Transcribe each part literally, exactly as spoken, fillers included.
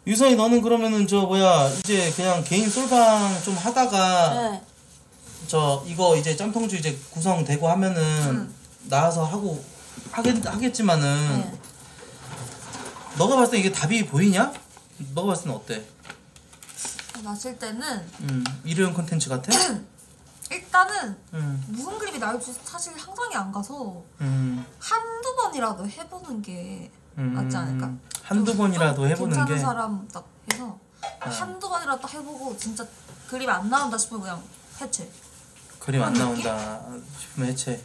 유선이 너는 그러면은 저 뭐야 이제 그냥 개인 솔방 좀 하다가 네. 저 이거 이제 짬통주 이제 구성되고 하면은 음. 나와서 하고 하겠, 하겠지만은 네. 너가 봤을 때 이게 답이 보이냐? 너가 봤을 때는 어때? 봤을 때는 음, 일회용 콘텐츠 같아? 일단은 음, 무슨 그림이 나올지 사실 상상이 안 가서 음, 한두 번이라도 해보는 게 음, 맞지 않을까? 한두 좀- 번이라도 좀 해보는 괜찮은 게 사람 딱 해서 어. 한두 번이라도 딱 해보고 진짜 그림이 안 나온다 싶으면 그냥 해체. 그림 안 그런 느낌? 나온다 싶으면 해체.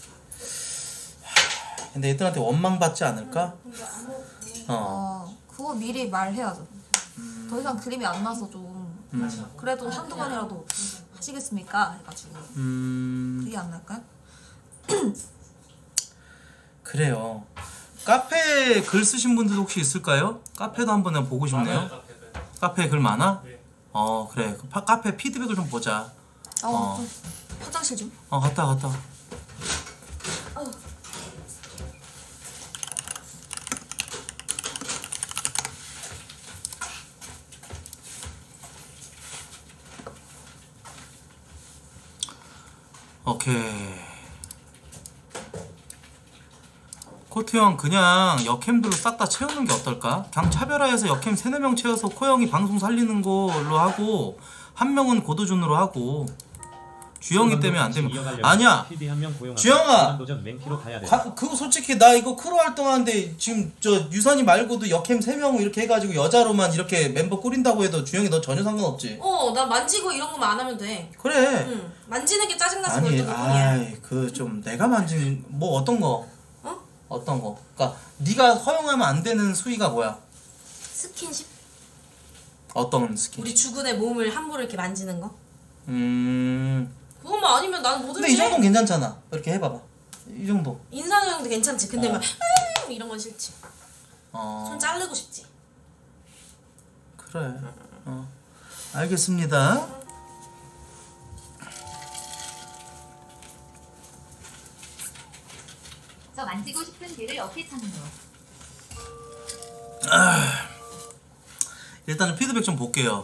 하, 근데 애들한테 원망 받지 않을까? 어, 어, 그거 미리 말해야죠. 더 이상 그림이 안 나서 좀 음, 그래도 한두 번이라도 하시겠습니까? 해가지고 음, 그게 안 날까요? 그래요. 카페에 글 쓰신 분들도 혹시 있을까요? 카페도 한번 내가 보고 싶네요. 카페에 글 많아? 어 그래. 그 파- 카페 피드백을 좀 보자. 어, 어. 좀 화장실 좀. 어 갔다 와, 갔다 와. 오케이. 코트 형 그냥 역캠들로 싹 다 채우는 게 어떨까? 그냥 차별화해서 역캠 세네 명 채워서 코 형이 방송 살리는 걸로 하고 한 명은 고도준으로 하고 주영이 때문에 안 되면 아니야. 주영아. 가, 그거 솔직히 나 이거 크루 활동하는데 지금 저 유선이 말고도 역캠 세 명 이렇게 해가지고 여자로만 이렇게 멤버 꾸린다고 해도 주영이 너 전혀 상관없지? 어, 나 만지고 이런 거만 안 하면 돼. 그래. 응. 만지는 게 짜증나서 아니, 그랬던 뿐이야. 아이 그 좀 내가 만진 뭐 어떤 거? 어? 어떤 거? 그러니까 네가 허용하면 안 되는 수위가 뭐야? 스킨십? 어떤 스킨? 우리 주군의 몸을 함부로 이렇게 만지는 거? 음. 그것만 아니면 난 뭐든지 근데 이 정도는 해. 괜찮잖아. 이렇게 해봐봐. 이 정도. 인상이 형도 괜찮지. 근데 어. 막 음, 이런 건 싫지. 어. 손 자르고 싶지. 그래. 어. 알겠습니다. 저 만지고 싶은 개를 어떻게 찾는 거? 일단은 피드백 좀 볼게요.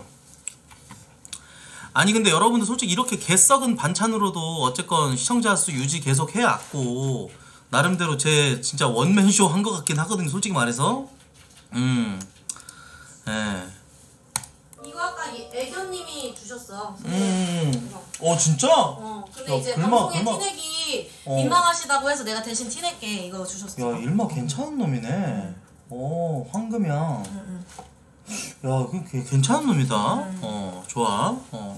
아니 근데 여러분들 솔직히 이렇게 개썩은 반찬으로도 어쨌건 시청자 수 유지 계속 해왔고 나름대로 제 진짜 원맨쇼 한 것 같긴 하거든요. 솔직히 말해서. 음. 예. 이거 아까 이- 애견님이 주셨어. 음. 이거. 어 진짜? 어. 근데 야, 이제 글마, 방송에 글마. 티내기 어. 민망하시다고 해서 내가 대신 티낼게. 이거 주셨어. 야 일마 괜찮은 놈이네. 오 황금이야. 응, 응. 야, 그 걔 괜찮은 놈이다. 어, 좋아. 어.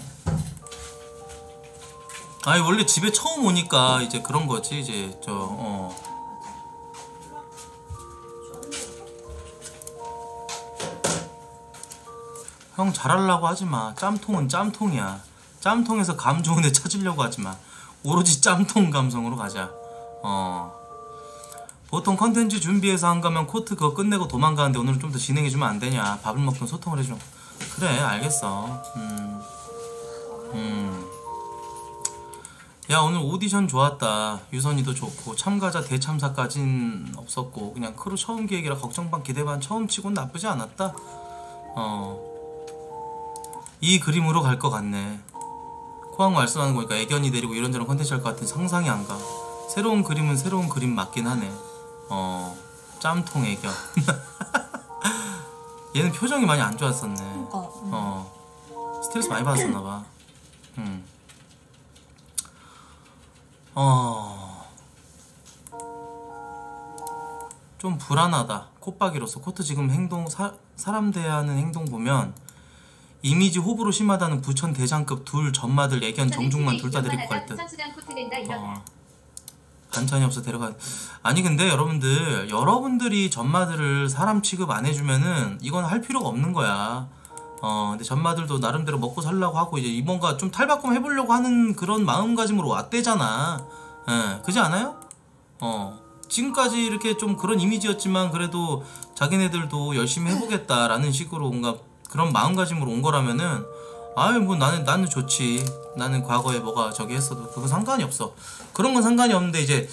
아니 원래 집에 처음 오니까 이제 그런 거지 이제 저 어. 형 잘하려고 하지 마. 짬통은 짬통이야. 짬통에서 감 좋은 애 찾으려고 하지 마. 오로지 짬통 감성으로 가자. 어. 보통 컨텐츠 준비해서 한 거면 코트 그거 끝내고 도망가는데 오늘은 좀 더 진행해주면 안 되냐. 밥을 먹든 소통을 해줘. 그래 알겠어. 음. 음. 야 오늘 오디션 좋았다. 유선이도 좋고 참가자 대참사까진 없었고 그냥 크루 처음 기획이라 걱정 반 기대 반 처음 치곤 나쁘지 않았다. 어. 이 그림으로 갈 것 같네. 코항 말씀하는 거 보니까 애견이 데리고 이런저런 컨텐츠 할 것 같은 상상이 안 가. 새로운 그림은 새로운 그림 맞긴 하네. 어, 짬통 애견. 얘는 표정이 많이 안 좋았었네. 그러니까, 음. 어, 스트레스 많이 받았었나봐. 음. 어, 좀 불안하다. 콧박이로서 코트 지금 행동 사, 사람 대하는 행동 보면 이미지 호불호 심하다는 부천 대장급 둘 전마들 애견 정중만 둘 다 데리고 갈 듯. 어. 반찬이 없어 데려가. 아니 근데 여러분들 여러분들이 전마들을 사람 취급 안 해주면은 이건 할 필요가 없는 거야. 어 근데 전마들도 나름대로 먹고 살려고 하고 이제 이번가 좀 탈바꿈 해보려고 하는 그런 마음가짐으로 왔대잖아. 예, 그지 않아요? 어 지금까지 이렇게 좀 그런 이미지였지만 그래도 자기네들도 열심히 해보겠다라는 식으로 뭔가 그런 마음가짐으로 온 거라면은 아유 뭐 나는 나는 좋지. 나는 과거에 뭐가 저기 했어도 그거 상관이 없어. 그런 건 상관이 없는데 이제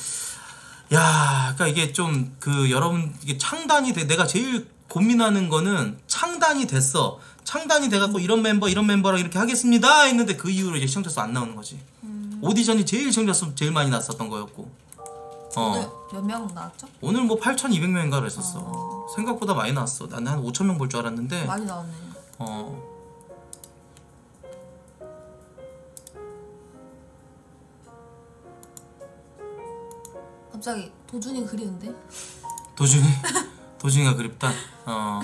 야, 그러니까 이게 좀 그 여러분 이게 창단이 돼. 내가 제일 고민하는 거는 창 창단이 됐어. 창단이 돼갖고 이런 멤버 이런 멤버랑 이렇게 하겠습니다 했는데 그 이후로 이제 시청자 수 안 나오는 거지. 음. 오디션이 제일 시청자 수 제일 많이 났었던 거였고. 오늘 어. 몇 명 나왔죠? 오늘 뭐 팔천이백 명인가로 했었어. 어. 생각보다 많이 나왔어. 나는 한 오천 명 볼 줄 알았는데. 많이 나왔네. 어. 갑자기 도준이 그리운데? 도준이? 도준이가 그립다. 어.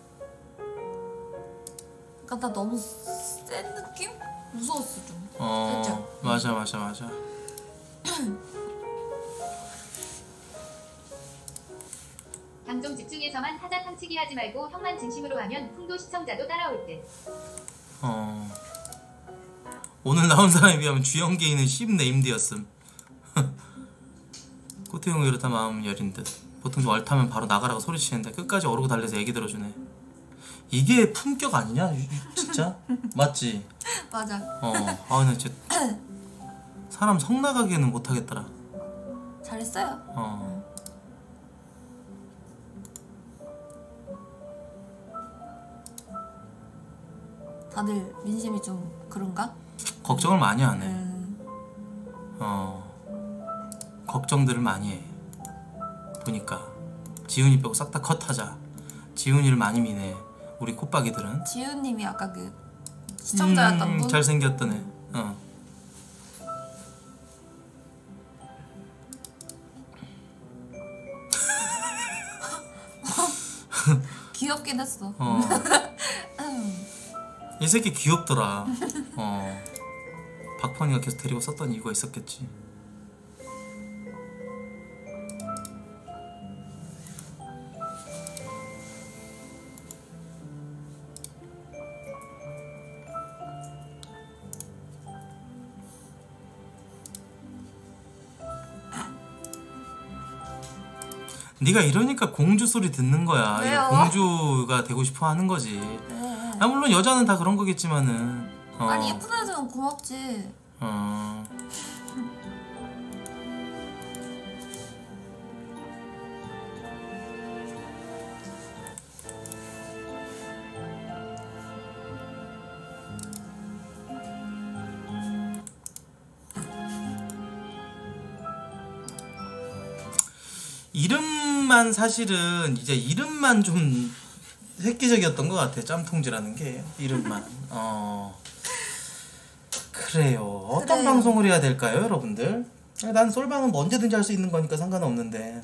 그러니까 나 너무 센 느낌? 무서웠어 좀. 어. 살짝. 맞아 맞아 맞아. 방송 집중해서만 하자 탕치기 하지 말고 형만 진심으로 하면 풍도 시청자도 따라올 듯. 어. 오늘 나온 사람에 비하면 주연 개인은 십 네임드였음. 코트형이 그렇다 마음 여린 듯. 보통 좀 얼타면 바로 나가라고 소리치는데 끝까지 어르고 달래서 얘기 들어주네. 이게 품격 아니냐? 진짜? 맞지? 맞아. 어. 아 근데 진짜 사람 성 나가기에는 못하겠더라. 잘했어요. 어. 다들 민심이 좀 그런가? 걱정을 많이 하네. 음. 어. 걱정들을 많이 해. 보니까 지훈이 빼고 싹 다 컷하자. 지훈이를 많이 미네. 우리 콧박이들은. 지훈님이 아까 그 시청자였던 음, 분? 잘생겼던 애. 어. 귀엽긴 했어. 어. 이 새끼 귀엽더라. 어. 박펀이가 계속 데리고 썼던 이유가 있었겠지. 네가 이러니까 공주 소리 듣는 거야. 왜요? 공주가 되고 싶어 하는 거지. 네. 아 물론 여자는 다 그런 거겠지만은. 어. 아니 예쁜 애들은 고맙지. 어. 이름만 사실은 이제 이름만 좀 획기적이었던 것 같아. 짬통지라는 게 이름만. 어 그래요. 어떤 그래요. 방송을 해야 될까요, 여러분들? 난 솔방은 뭐 언제든지 할 수 있는 거니까 상관은 없는데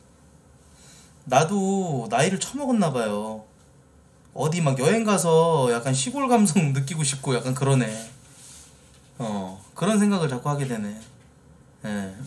나도 나이를 처먹었나 봐요. 어디 막 여행 가서 약간 시골 감성 느끼고 싶고 약간 그러네. 어 그런 생각을 자꾸 하게 되네. 예.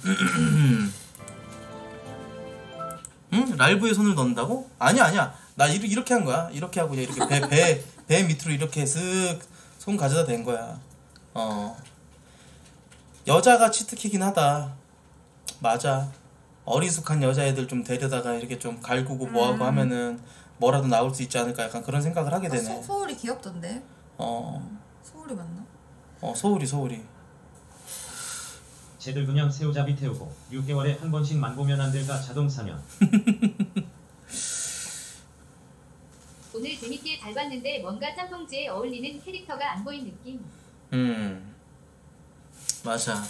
응? 라이브에 손을 넣는다고? 아니야 아니야. 나 이르, 이렇게 한 거야. 이렇게 하고 이렇게 배, 배, 배 밑으로 이렇게 쓱 손 가져다 댄 거야. 어 여자가 치트키긴 하다. 맞아. 어리숙한 여자애들 좀 데려다가 이렇게 좀 갈구고 뭐하고 음. 하면은 뭐라도 나올 수 있지 않을까 약간 그런 생각을 하게 되네. 소, 소울이 귀엽던데. 어, 소울이 맞나? 어 소울이 소울이. 쟤들 그냥 새우잡이 태우고 육 개월에 한 번씩 만보면 안 될까 자동 사냥. 오늘 재밌게 잘 봤는데 뭔가 짬뽕지에 어울리는 캐릭터가 안 보인 느낌. 음 맞아.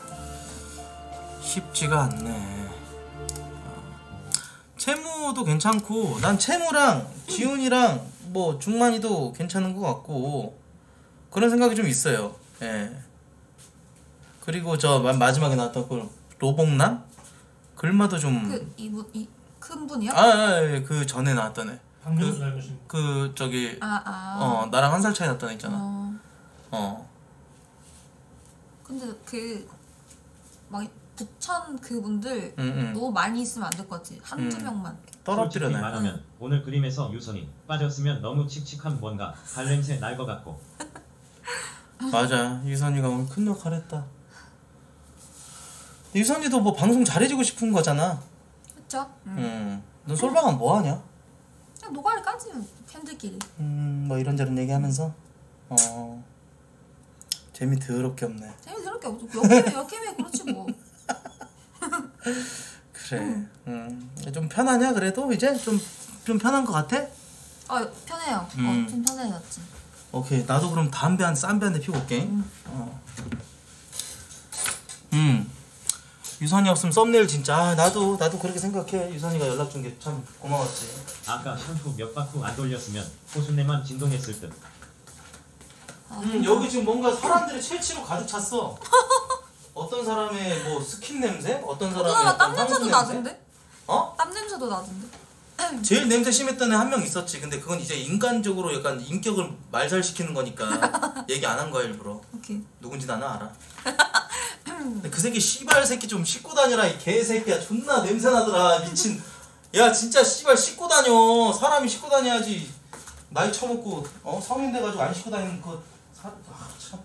쉽지가 않네. 어. 채무도 괜찮고 난 채무랑 지훈이랑 뭐 중만이도 괜찮은 것 같고 그런 생각이 좀 있어요. 예. 그리고 저 마- 마지막에 나왔던 그 로봉남 글마도 좀 그 이분 이 큰 분이요? 아, 아, 아, 그 전에 나왔던 애. 박명수 닮으신 그 저기 아, 아. 어 나랑 한 살 차이 났던 애 있잖아. 어. 어. 근데 그 막 부천 그분들 응, 응. 너무 많이 있으면 안 될 것 같지. 한두 음. 명만. 솔직히 떨어뜨려내. 말하면 오늘 그림에서 유선이 빠졌으면 너무 칙칙한 뭔가 발냄새 날 것 같고. 맞아. 유선이가 오늘 큰 역할 했다. 유선이도 뭐 방송 잘해주고 싶은 거잖아. 그쵸? 응. 음. 너 솔방은 뭐 하냐? 그냥 노가리 까지면 팬들끼리. 음, 뭐 이런저런 얘기하면서 어. 재미 더럽게 없네. 재미 더럽게 없어. 역캠이 역캠이 그렇지 뭐. 그래. 음. 좀 편하냐 그래도 이제 좀 좀 편한 것 같아? 아 편해요. 음. 어, 좀 편해졌지. 오케이 나도 그럼 담배 한 싼 배 한 대 피고 올게. 음. 어. 음 유선이 없으면 썸네일 진짜 아, 나도 나도 그렇게 생각해. 유선이가 연락 준 게 참 고마웠지. 아까 샴푸 몇 바퀴 안 돌렸으면 호수내만 진동했을 듯. 아, 음 여기 지금 뭔가 사람들이 채취로 가득 찼어. 어떤 사람의 뭐 스킨 냄새, 어떤 사람의 그나마 어떤 땀 향수 냄새도 냄새? 나던데? 어? 땀 냄새도 나던데? 제일 냄새 심했던 애 한 명 있었지. 근데 그건 이제 인간적으로 약간 인격을 말살시키는 거니까 얘기 안 한 거야 일부러. 오케이. 누군지 나는 알아. 근데 그 새끼 씨발 새끼 좀 씻고 다니라 이 개새끼야. 존나 냄새 나더라 미친. 야 진짜 씨발 씻고 다녀. 사람이 씻고 다녀야지. 나이 처먹고 어 성인 돼가지고 안 씻고 다니는 그 사... 아 참.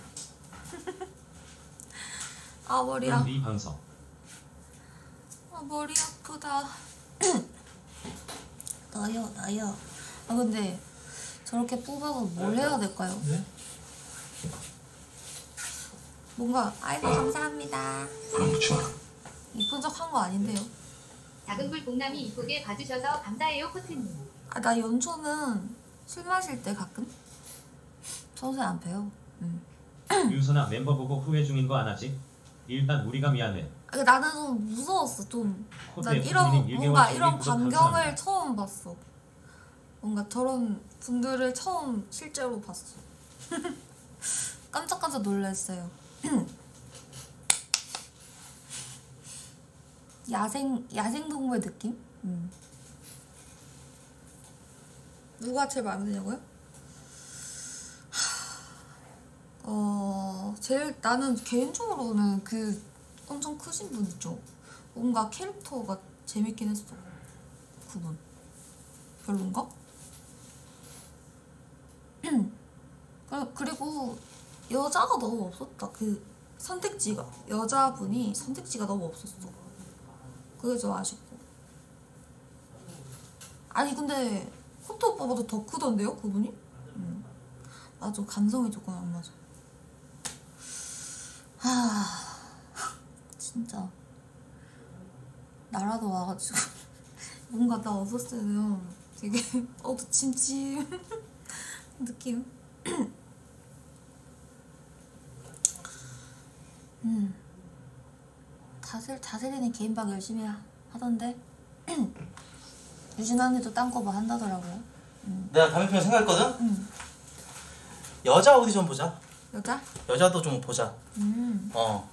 아 머리야. 그럼 네 방석. 아 머리 아프다. 나요 나요. 아 근데 저렇게 뽑아서 뭘 해야 될까요? 네? 뭔가 아이고 감사합니다. 이쁜 척 한 거 아닌데요? 작은 불 봉남이 이쁘게 봐주셔서 감사해요 코트님. 아 나 연초는 술 마실 때 가끔 평소에 안 펴요. 음. 유선아 멤버 보고 후회 중인 거 안 하지? 일단 우리가 미안해. 아, 나는 좀 무서웠어 좀. 난 코트의 이런 부모님 일 개월 뭔가 정기 이런 구독 광경을 감사합니다. 처음 봤어. 뭔가 저런 분들을 처음 실제로 봤어. 깜짝깜짝 놀랐어요. 야생 야생 동물 느낌? 음. 누가 제일 마음에 드냐고요? 어 제일 나는 개인적으로는 그 엄청 크신 분 있죠. 뭔가 캐릭터가 재밌긴 했어. 그분 별론가? 그- 그리고 여자가 너무 없었다. 그 선택지가 여자분이 선택지가 너무 없었어. 그게 좀 아쉽고. 아니 근데 코트 오빠보다 더 크던데요 그분이? 음. 맞아 감성이 조금 안 맞아. 하 진짜 나라도 와가지고 뭔가 나 없었으면 되게 어두침침 느낌. 음 다슬 다슬이는 개인방 열심히 하- 하던데 유진 언니도 딴 거 뭐 한다더라고요. 내가 담배 피면 생각했거든? 음 여자 오디션 보자. 여자? 여자도 좀 보자. 음 어.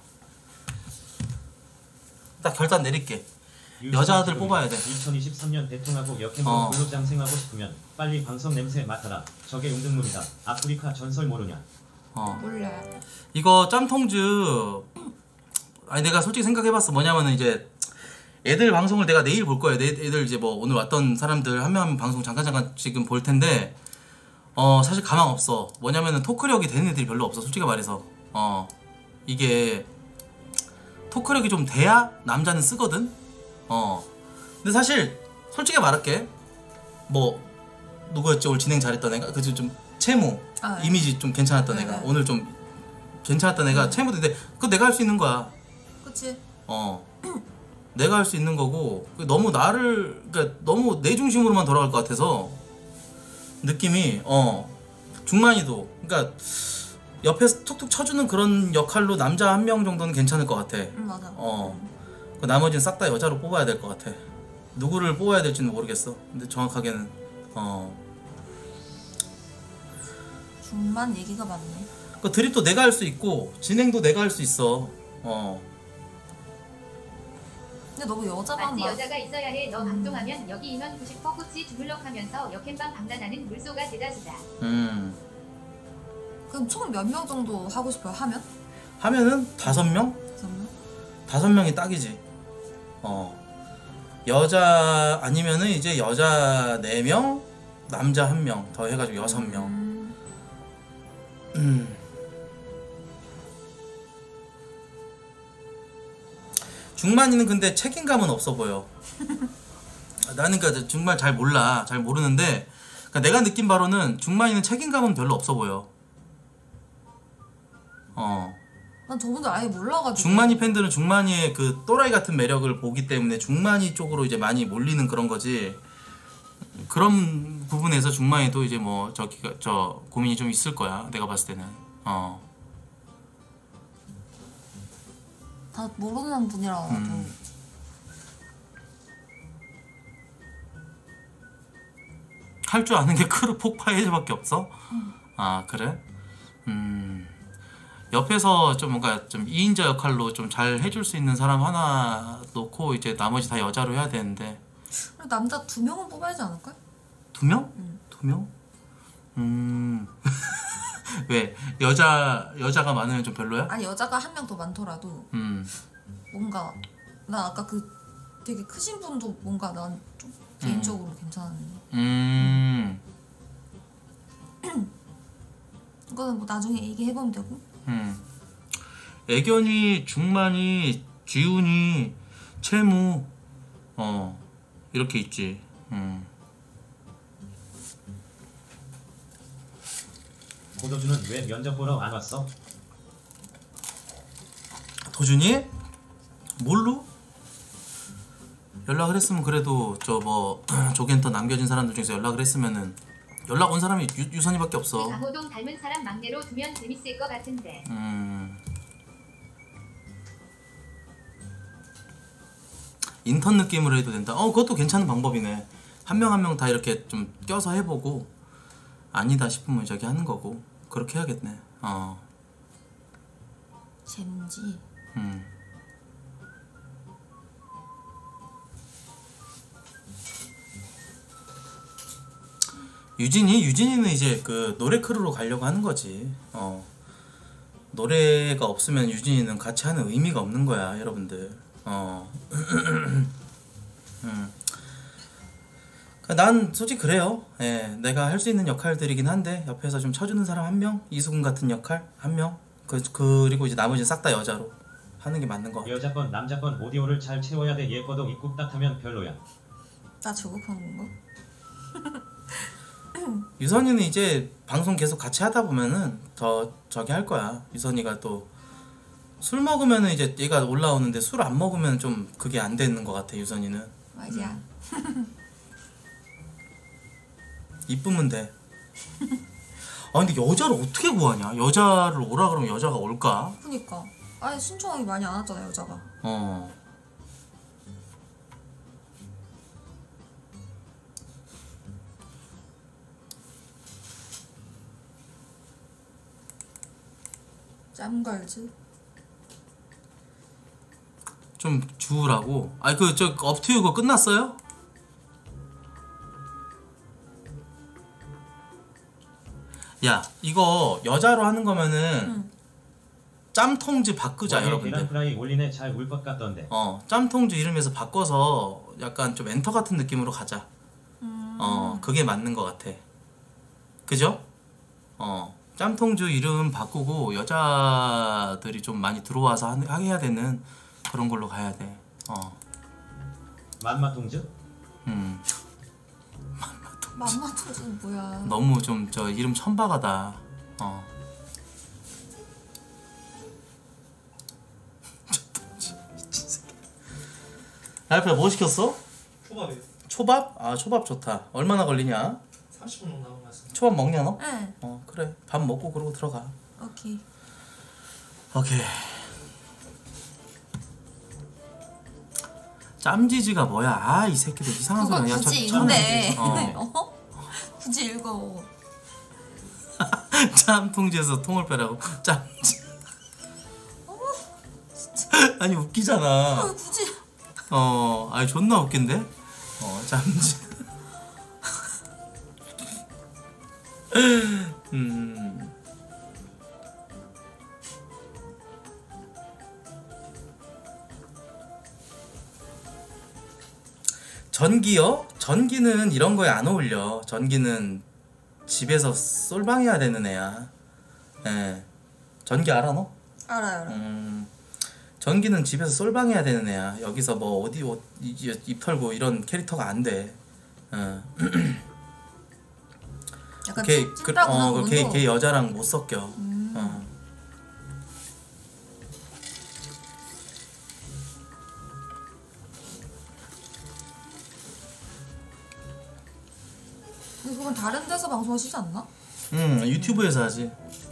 딱 결단 내릴게. 여자들 뽑아야 돼. 이천이십삼 년 대통하고 역행으로 어. 근로장생하고 싶으면 빨리 방송 냄새 맡아라. 저게 용등문이다. 아프리카 전설 모르냐? 어. 몰라요. 이거 짬통즈 아니 내가 솔직히 생각해봤어. 뭐냐면은 이제 애들 방송을 내가 내일 볼 거야. 내 애들 이제 뭐 오늘 왔던 사람들 한 명 한 명 방송 잠깐 잠깐 지금 볼 텐데 어 사실 가망 없어. 뭐냐면은 토크력이 되는 애들이 별로 없어. 솔직히 말해서 어 이게 토크력이 좀 돼야 남자는 쓰거든. 어 근데 사실 솔직히 말할게. 뭐 누구였지 오늘 진행 잘했던 애가 그좀 좀 채무 아, 네. 이미지 좀 괜찮았던 네, 애가 네. 오늘 좀 괜찮았던 애가 채무도 근데 그거 내가 할 수 있는 거야. 그치? 어 내가 할 수 있는 거고 너무 나를 그러니까 너무 내 중심으로만 돌아갈 것 같아서 느낌이 어 중만이도 그러니까 옆에서 툭툭 쳐주는 그런 역할로 남자 한 명 정도는 괜찮을 것 같아. 응 맞아. 어 그 나머지는 싹 다 여자로 뽑아야 될 것 같아. 누구를 뽑아야 될지는 모르겠어. 근데 정확하게는 어 중만 얘기가 많네. 그 드립도 내가 할 수 있고 진행도 내가 할 수 있어. 어 근데 너무 여자만 마치 막 여자가 있어야 해. 너 음. 방송하면 여기 인원 구십 퍼센트 코치 주물럭하면서 역행방 방난하는 물소가 대다수다. 음. 그럼 총 몇 명 정도 하고 싶어요? 하면? 하면은 다섯 명? 다섯 명? 다섯 명이 딱이지. 어 여자 아니면은 이제 여자 네 명, 남자 한 명 더 해가지고 여섯 명. 음, 음. 중만이는 근데 책임감은 없어 보여. 나는 그러니까 정말 잘 몰라, 잘 모르는데 그러니까 내가 느낀 바로는 중만이는 책임감은 별로 없어 보여. 어. 난 저분들 아예 몰라가지고. 중만이 팬들은 중만이의 그 또라이 같은 매력을 보기 때문에 중만이 쪽으로 이제 많이 몰리는 그런 거지. 그런 부분에서 중마에도 이제 뭐 저기가 저 고민이 좀 있을 거야. 내가 봤을 때는. 어. 다 모르는 분이라 가지고 음. 할 줄 아는 게 크루 폭파해제밖에 없어? 아 그래? 음 옆에서 좀 뭔가 좀 이인자 역할로 좀 잘 해줄 수 있는 사람 하나 놓고 이제 나머지 다 여자로 해야 되는데 그리고 남자 두 명은 뽑아야지 않을까? 두 명? 응. 두 명? 음 왜? 여자 여자가 많으면 좀 별로야? 아니 여자가 한 명 더 많더라도 음 뭔가 나 아까 그 되게 크신 분도 뭔가 난 좀 개인적으로 괜찮았는데 음, 이거는 뭐 나중에 얘기해보면 되고. 음. 애견이, 중만이, 지훈이, 채무, 어 이렇게 있지. 음. 고도준은 왜 면접 보러 안 왔어? 도준이? 뭘로? 연락을 했으면 그래도 저 뭐 조겐터 남겨진 사람들 중에서 연락을 했으면은 연락 온 사람이 유, 유선이밖에 없어. 강호동 닮은 사람 막내로 두면 재밌을 것 같은데. 음. 인턴 느낌으로 해도 된다. 어 그것도 괜찮은 방법이네. 한 명 한 명 다 이렇게 좀 껴서 해보고 아니다 싶으면 저기 하는 거고 그렇게 해야겠네. 어. 잼지. 음. 유진이? 유진이는 이제 그 노래 크루로 가려고 하는 거지. 어. 노래가 없으면 유진이는 같이 하는 의미가 없는 거야, 여러분들. 어. 음. 난 솔직히 그래요. 예, 내가 할 수 있는 역할들이긴 한데 옆에서 좀 쳐주는 사람 한 명, 이수근 같은 역할 한 명, 그 그리고 이제 나머지는 싹 다 여자로 하는 게 맞는 거 같아. 여자건 남자건 오디오를 잘 채워야 돼. 예뻐도 입국 딱하면 별로야. 나 저거 보는 건가? 유선이는 이제 방송 계속 같이 하다 보면은 더 저기 할 거야. 유선이가 또 술 먹으면은 이제 얘가 올라오는데 술 안 먹으면 좀 그게 안 되는 것 같아. 유선이는 맞아. 이쁘면 돼. 아 근데 여자를 어떻게 구하냐? 여자를 오라 그러면 여자가 올까? 그니까. 아니 신청하기 많이 안 왔잖아 여자가. 어. 짬걸즈. 좀 주우라고. 아니 그 저 업투유 그거 끝났어요? 야 이거 여자로 하는 거면은 응. 짬통즈 바꾸자 계란 여러분들. 프라이 올리네. 잘 울 것 같던데. 어 짬통즈 이름에서 바꿔서 약간 좀 엔터 같은 느낌으로 가자. 음. 어 그게 맞는 것 같아. 그죠? 어 짬통즈 이름 바꾸고 여자들이 좀 많이 들어와서 하, 하게 해야 되는 그런 걸로 가야 돼. 어 맘마통즈? 음. 맘마토즈는 뭐야? 너무 좀 저 이름 천박하다. 어. 알프야 뭐 시켰어? 초밥이요. 초밥? 아 초밥 좋다. 얼마나 걸리냐? 삼십 분 정도 남은 것 같습니다. 초밥 먹냐 너? 네. 어 그래 밥 먹고 그러고 들어가. 오케이. 오케이. 짬지지가 뭐야? 아 이 새끼들 이상한 그걸 소리. 야, 굳이 저- 읽네. 어. 어? 굳이 읽어. 짬통지에서 통을 빼라고. 짬지. 아니 웃기잖아. 어, 굳이. 어, 아니 존나 웃긴데? 어, 잠시. 음. 전기요? 전기는 이런 거에 안 어울려. 전기는 집에서 솔방해야 되는 애야. 예. 전기 알아 너? 알아요. 알아. 음. 전기는 집에서 솔방해야 되는 애야. 여기서 뭐 어디 옷, 이- 입 털고 이런 캐릭터가 안 돼. 어. 약간 걔, 찐- 그, 찐따구나 어, 그분도. 걔, 걔 여자랑 못 섞여. 음. 어. 방송하시지 않나? 응 유튜브에서 하지.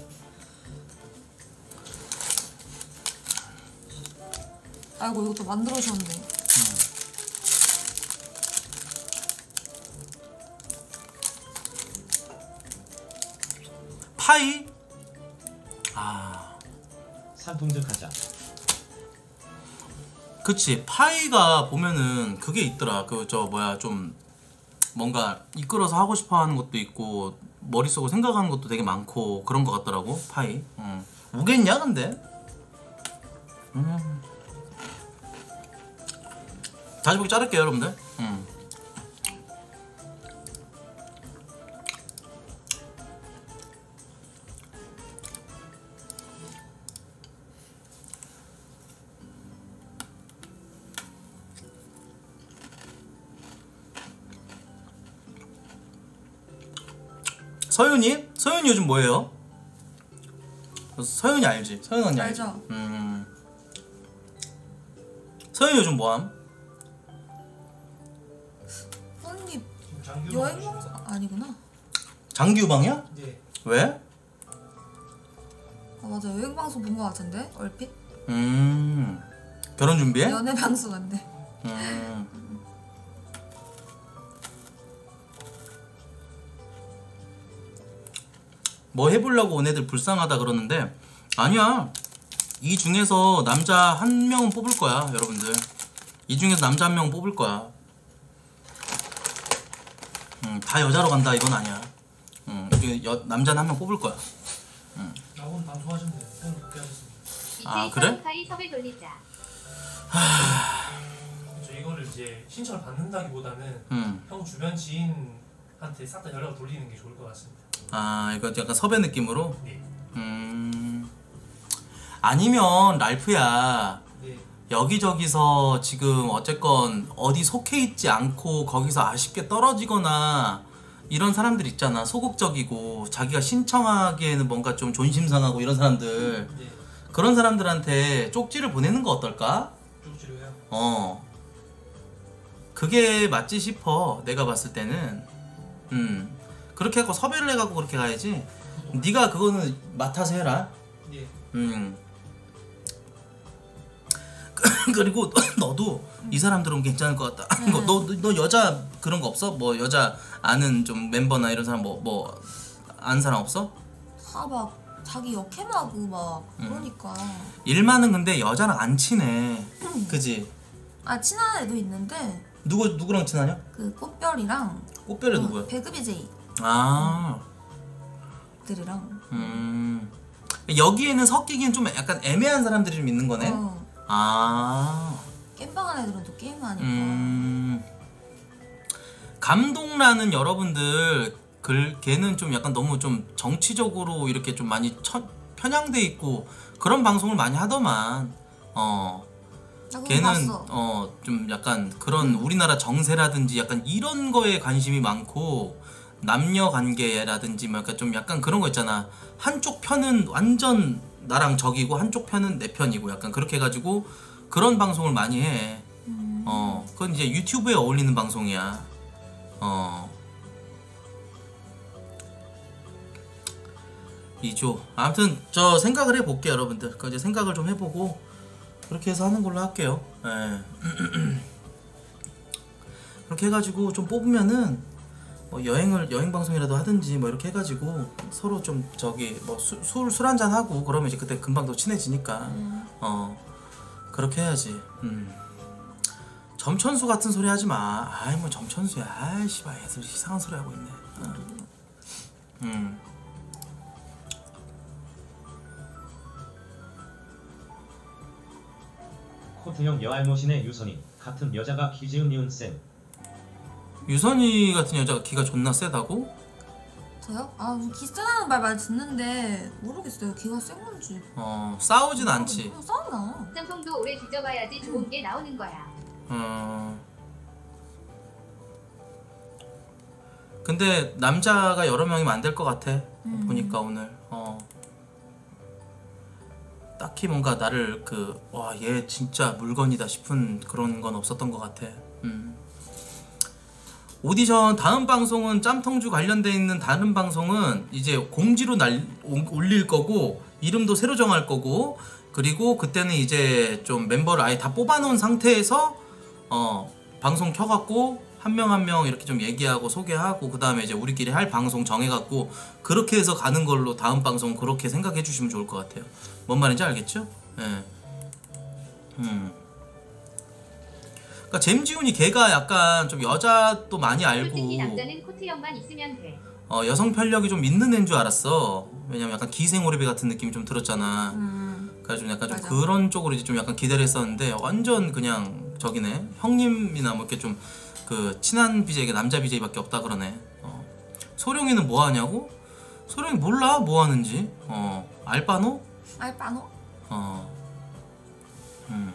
아이고 이것도 만들어주셨네. 파이? 아 산통즈 가자. 그치 파이가 보면은 그게 있더라. 그 저 뭐야 좀 뭔가 이끌어서 하고 싶어하는 것도 있고 머릿속으로 생각하는 것도 되게 많고 그런 것 같더라고 파이. 응. 우겠냐 근데? 음. 다시 보기 자를게요 여러분들. 음. 서윤이? 서윤이 요즘 뭐해요? 서윤이 알지? 서윤 언니 알지? 알죠. 음. 서윤이 요즘 뭐함? 언니 장규 여행 방송 아니구나. 장기유방이야? 네. 왜? 아 맞아 여행 방송 본 거 같은데 얼핏 음. 결혼 준비해? 연애 방송인데. 음. 뭐 해보려고 온 애들 불쌍하다 그러는데 아니야. 이 중에서 남자 한 명은 뽑을 거야 여러분들. 이 중에서 남자 한 명은 뽑을 거야. 음, 다 여자로 간다 이건 아니야. 음, 이 중에 여, 남자는 한 명 뽑을 거야. 음. 나 오늘 방송하셨네요. 오늘 그렇게 하셨습니다. 아, 그래? 파이 섭외 돌리자. 저 이거를 이제 신청을 받는다기보다는 음. 형 주변 지인한테 싹 다 연락을 돌리는 게 좋을 것 같습니다. 아 이거 약간 섭외 느낌으로? 네. 음. 아니면 랄프야 네. 여기저기서 지금 어쨌건 어디 속해 있지 않고 거기서 아쉽게 떨어지거나 이런 사람들 있잖아. 소극적이고 자기가 신청하기에는 뭔가 좀 존심상하고 이런 사람들. 네. 그런 사람들한테 쪽지를 보내는 거 어떨까? 쪽지로요. 어 그게 맞지 싶어 내가 봤을 때는. 음 그렇게 하고 섭외를 해갖고 그렇게 가야지. 네가 그거는 맡아서 해라. 네. 음 그리고 너도 이 사람들은 괜찮을 것 같다. 음. 너, 너, 너 여자 그런 거 없어? 뭐 여자 아는 좀 멤버나 이런 사람 뭐 뭐 아는 사람 없어? 다 막 자기 역캠하고 막 그러니까. 일만은 근데 여자랑 안 친해. 그지? 아 친한 애도 있는데 누구 누구랑 친하냐? 그 꽃별이랑 꽃별이 어, 누구야? 배급이 제이 아, 들이랑. 음 여기에는 섞이긴 좀 약간 애매한 사람들이 좀 있는 거네. 어, 아, 겜방한 애들은 또 게임하니까. 음 감동라는 여러분들 글 걔는 좀 약간 너무 좀 정치적으로 이렇게 좀 많이 처, 편향돼 있고 그런 방송을 많이 하더만. 어 나 그거 걔는 봤어. 어 좀 약간 그런 우리나라 정세라든지 약간 이런 거에 관심이 많고 남녀 관계라든지 막 약간 좀 약간 그런 거 있잖아. 한쪽 편은 완전 나랑 적이고 한쪽 편은 내 편이고 약간 그렇게 해가지고 그런 방송을 많이 해. 음. 어 그건 이제 유튜브에 어울리는 방송이야. 어 이조 아무튼 저 생각을 해볼게 여러분들. 그 이제 생각을 좀 해보고 그렇게 해서 하는 걸로 할게요. 예. 그렇게 해가지고 좀 뽑으면은 뭐 여행을 여행 방송이라도 하든지 뭐 이렇게 해가지고 서로 좀 저기 뭐 술 술 한잔 하고 그러면 이제 그때 금방 더 친해지니까. 음. 어 그렇게 해야지. 음. 점천수 같은 소리 하지 마. 아이 뭐 점천수야. 아이 씨발 애들 이상한 소리 하고 있네. 어. 음. 코트형 여알못이네 유선이. 같은 여자가 기지은 니은 쌤. 유선이 같은 여자가 기가 존나 세다고? 저요? 아, 기세다는 말 많이 듣는데 모르겠어요. 기가 센 건지. 어 싸우진 않지. 어, 싸우나? 짬뽕도 오래 뒤져봐야지 좋은 게 나오는 거야. 어. 근데 남자가 여러 명이면 안 될 것 같아. 음. 보니까 오늘. 어. 딱히 뭔가 나를 그 와 얘 진짜 물건이다 싶은 그런 건 없었던 것 같아. 음. 오디션 다음 방송은 짬통주 관련돼 있는 다른 방송은 이제 공지로 날 오- 올릴 거고 이름도 새로 정할 거고 그리고 그때는 이제 좀 멤버를 아예 다 뽑아놓은 상태에서 어 방송 켜갖고 한 명 한 명 이렇게 좀 얘기하고 소개하고 그 다음에 이제 우리끼리 할 방송 정해갖고 그렇게 해서 가는 걸로 다음 방송 그렇게 생각해 주시면 좋을 것 같아요. 뭔 말인지 알겠죠? 예. 네. 음. 그러니까 잼지훈이 걔가 약간 좀 여자도 많이 알고 솔직히 남자는 코트형만 있으면 돼. 어, 여성 편력이 좀 있는 애인 줄 알았어. 왜냐면 약간 기생오래비 같은 느낌이 좀 들었잖아. 음. 그래서 좀 약간 좀 맞아. 그런 쪽으로 이제 좀 약간 기대를 했었는데 완전 그냥 저기네. 형님이나 뭐 이렇게 좀 그 친한 비제이가 남자 비제이밖에 없다 그러네. 어. 소룡이는 뭐 하냐고? 소룡이 몰라 뭐 하는지. 어 알바노? 알바노? 어. 음.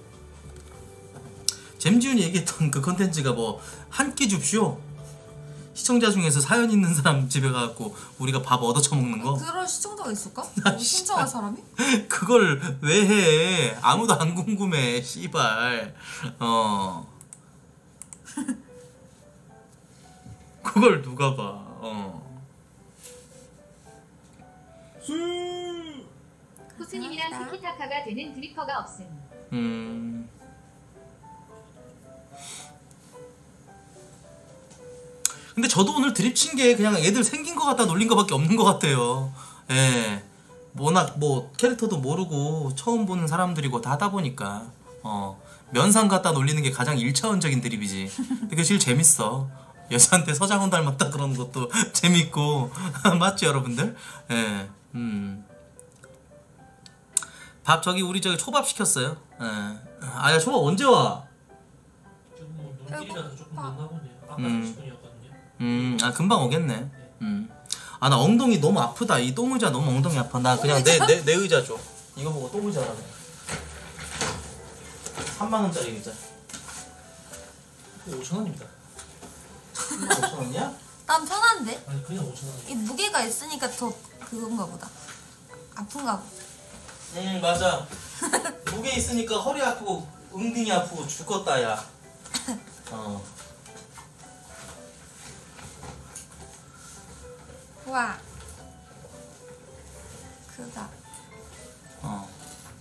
잼지훈이 얘기했던 그 컨텐츠가 뭐 한 끼 줍쇼. 시청자 중에서 사연 있는 사람 집에 가갖고 우리가 밥 얻어 처먹는 거. 그런 시청자가 있을까? 아, 뭐 신청한 사람이? 그걸 왜 해? 아무도 안 궁금해. 씨발. 어. 그걸 누가 봐. 어. 코스님이랑 티키타카가 되는 드리퍼가 없음. 음. 근데 저도 오늘 드립 친 게 그냥 애들 생긴 거 갖다 놀린 거밖에 없는 것 같아요. 예. 워낙 뭐 캐릭터도 모르고 처음 보는 사람들이고 다 하다 보니까 어 면상 갖다 놀리는 게 가장 일차원적인 드립이지. 그게 제일 재밌어. 여자한테 서장훈 닮았다 그러는 것도 재밌고 맞죠 여러분들? 예. 음. 밥 저기 우리 저기 초밥 시켰어요. 예. 아야 초밥 언제 와? 지금 뭐 눈길이라서 조금 배고파. 늦나 보네요. 아까 음. 삼십 분이었거든요. 음, 아 금방 오겠네. 음. 아 나 엉덩이 너무 아프다. 이 똥의자 너무 엉덩이 아파. 나 그냥 내 내 내 의자 줘. 이거 보고 똥의자라 그래. 삼만 원짜리 의자. 오천 원입니다. 오천 원이야? 난 편한데? 아니 그냥 오천 원. 이 무게가 있으니까 더 그건가 보다. 아픈가 보다. 응 맞아. 무게 있으니까 허리 아프고 엉덩이 아프고 죽겠다 야. 어. 와. 크다. 어.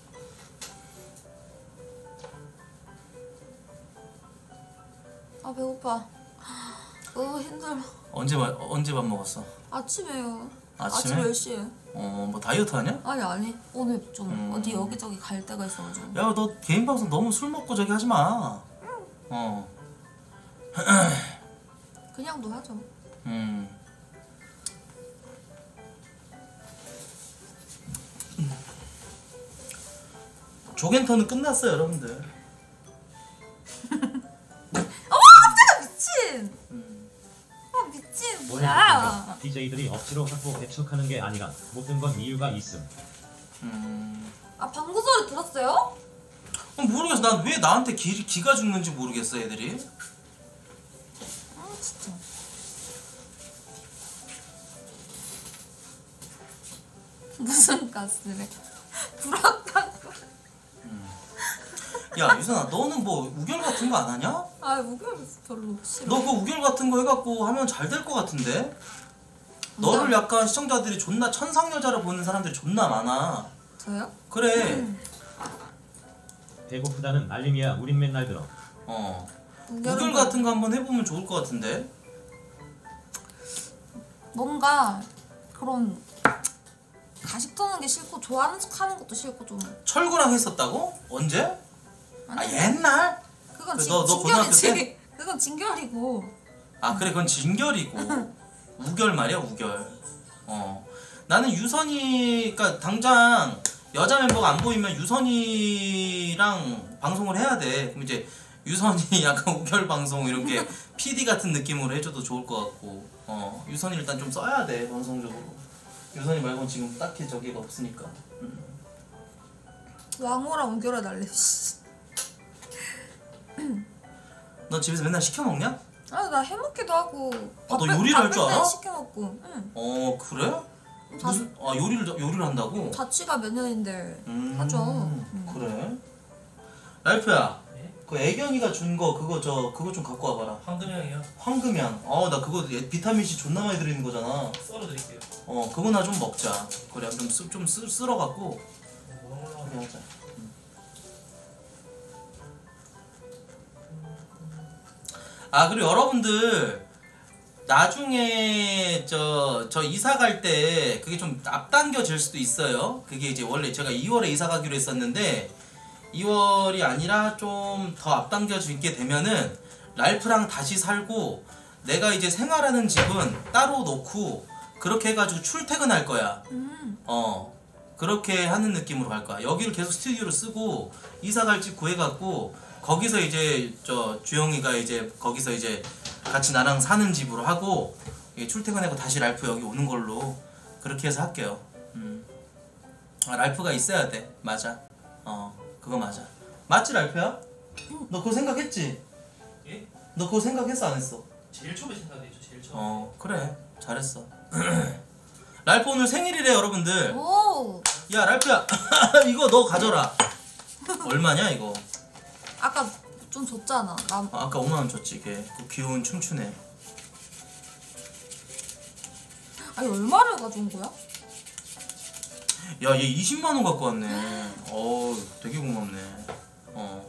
아 배고파. 너무 힘들어. 언제 마, 언제 밥 먹었어? 아침에요. 아침에? 아침 열 시에. 어 뭐 다이어트 하냐? 아니 아니. 오늘 좀 음. 어디 여기저기 갈 데가 있어가지고. 야 너 개인 방송 너무 술 먹고 저기 하지 마. 어. 그냥도 하죠. 음. 조겐터는 끝났어요, 여러분들. 미친. 음. 아 미친 뭐 뭐야. 디제이들이 억지로 확보 배척하는 게 아니라 못된 건 이유가 있음. 음. 아 방구 소리 들었어요? 어, 모르겠어. 난 왜 나한테 기, 기가 죽는지 모르겠어, 애들이. 아 진짜. 무슨 가스래? 불안감. 야, 유선아, 너는 뭐 우결 같은 거 안 하냐? 아 우결 별로 싫어. 너 그 우결 같은 거 해갖고 하면 잘 될 것 같은데? 너를 약간 시청자들이 존나 천상여자로 보는 사람들이 존나 많아. 저요? 그래. 배고프다는 알림이야. 우린 맨날 들어. 어. 우결은 우결 같은 거 한번 해보면 좋을 것 같은데? 뭔가 그런 가식 터는 게 싫고 좋아하는 척 하는 것도 싫고 좀. 철구랑 했었다고? 언제? 아, 아니, 옛날? 그건 그 진, 너- 너 고등학교 진결이지. 그건 진결이고. 아 그래 그건 진결이고 우결 말이야 우결. 어 나는 유선이 그러니까 당장 여자 멤버가 안 보이면 유선이랑 방송을 해야 돼. 그럼 이제 유선이 약간 우결 방송 이런 게 피디 같은 느낌으로 해줘도 좋을 것 같고. 어 유선이 일단 좀 써야 돼 방송적으로. 유선이 말고는 지금 딱히 저기가 없으니까. 음. 왕호랑 우결해 달래. 너 집에서 맨날 시켜 먹냐? 아나 해먹기도 하고. 아, 너 밥 요리를 뺄- 할줄 밥 뺄 알아? 때 시켜 먹고. 응. 어 그래? 자, 무슨 아 요리를 요리를 한다고? 자취가 몇 년인데 음, 하죠. 음. 그래? 랄프야 네? 그 애견이가 준 거 그거 저 그거 좀 갖고 와봐라. 황금향이요. 황금향. 어 나 그거 얘 비타민C 존나 많이 들어있는 거잖아. 썰어드릴게요. 어 그거나 좀 먹자. 그래 좀, 쓰, 좀 쓰, 쓸어갖고 뭐 그래 하자. 아 그리고 여러분들 나중에 저, 저 이사 갈 때 그게 좀 앞당겨질 수도 있어요. 그게 이제 원래 제가 이월에 이사 가기로 했었는데 이월이 아니라 좀 더 앞당겨지게 되면은 랄프랑 다시 살고 내가 이제 생활하는 집은 따로 놓고 그렇게 해가지고 출퇴근할 거야. 음. 어 그렇게 하는 느낌으로 갈 거야. 여기를 계속 스튜디오로 쓰고 이사 갈 집 구해갖고 거기서 이제 저 주영이가 이제 거기서 이제 같이 나랑 사는 집으로 하고 출퇴근하고 다시 랄프 여기 오는 걸로 그렇게 해서 할게요. 음. 아, 랄프가 있어야 돼. 맞아. 어 그거 맞아. 맞지 랄프야? 너 그거 생각했지? 예? 너 그거 생각했어 안 했어? 제일 처음에 생각했죠. 제일 처음. 어 그래 잘했어. 랄프 오늘 생일이래 여러분들. 오. 야 랄프야 이거 너 가져라. 얼마냐 이거? 아까 좀 줬잖아. 나 아, 아까 오만 원 줬지 걔. 그 귀여운 춤추네. 아니 얼마를 가져온 거야? 야 얘 이십만 원 갖고 왔네. 어 되게 고맙네. 어.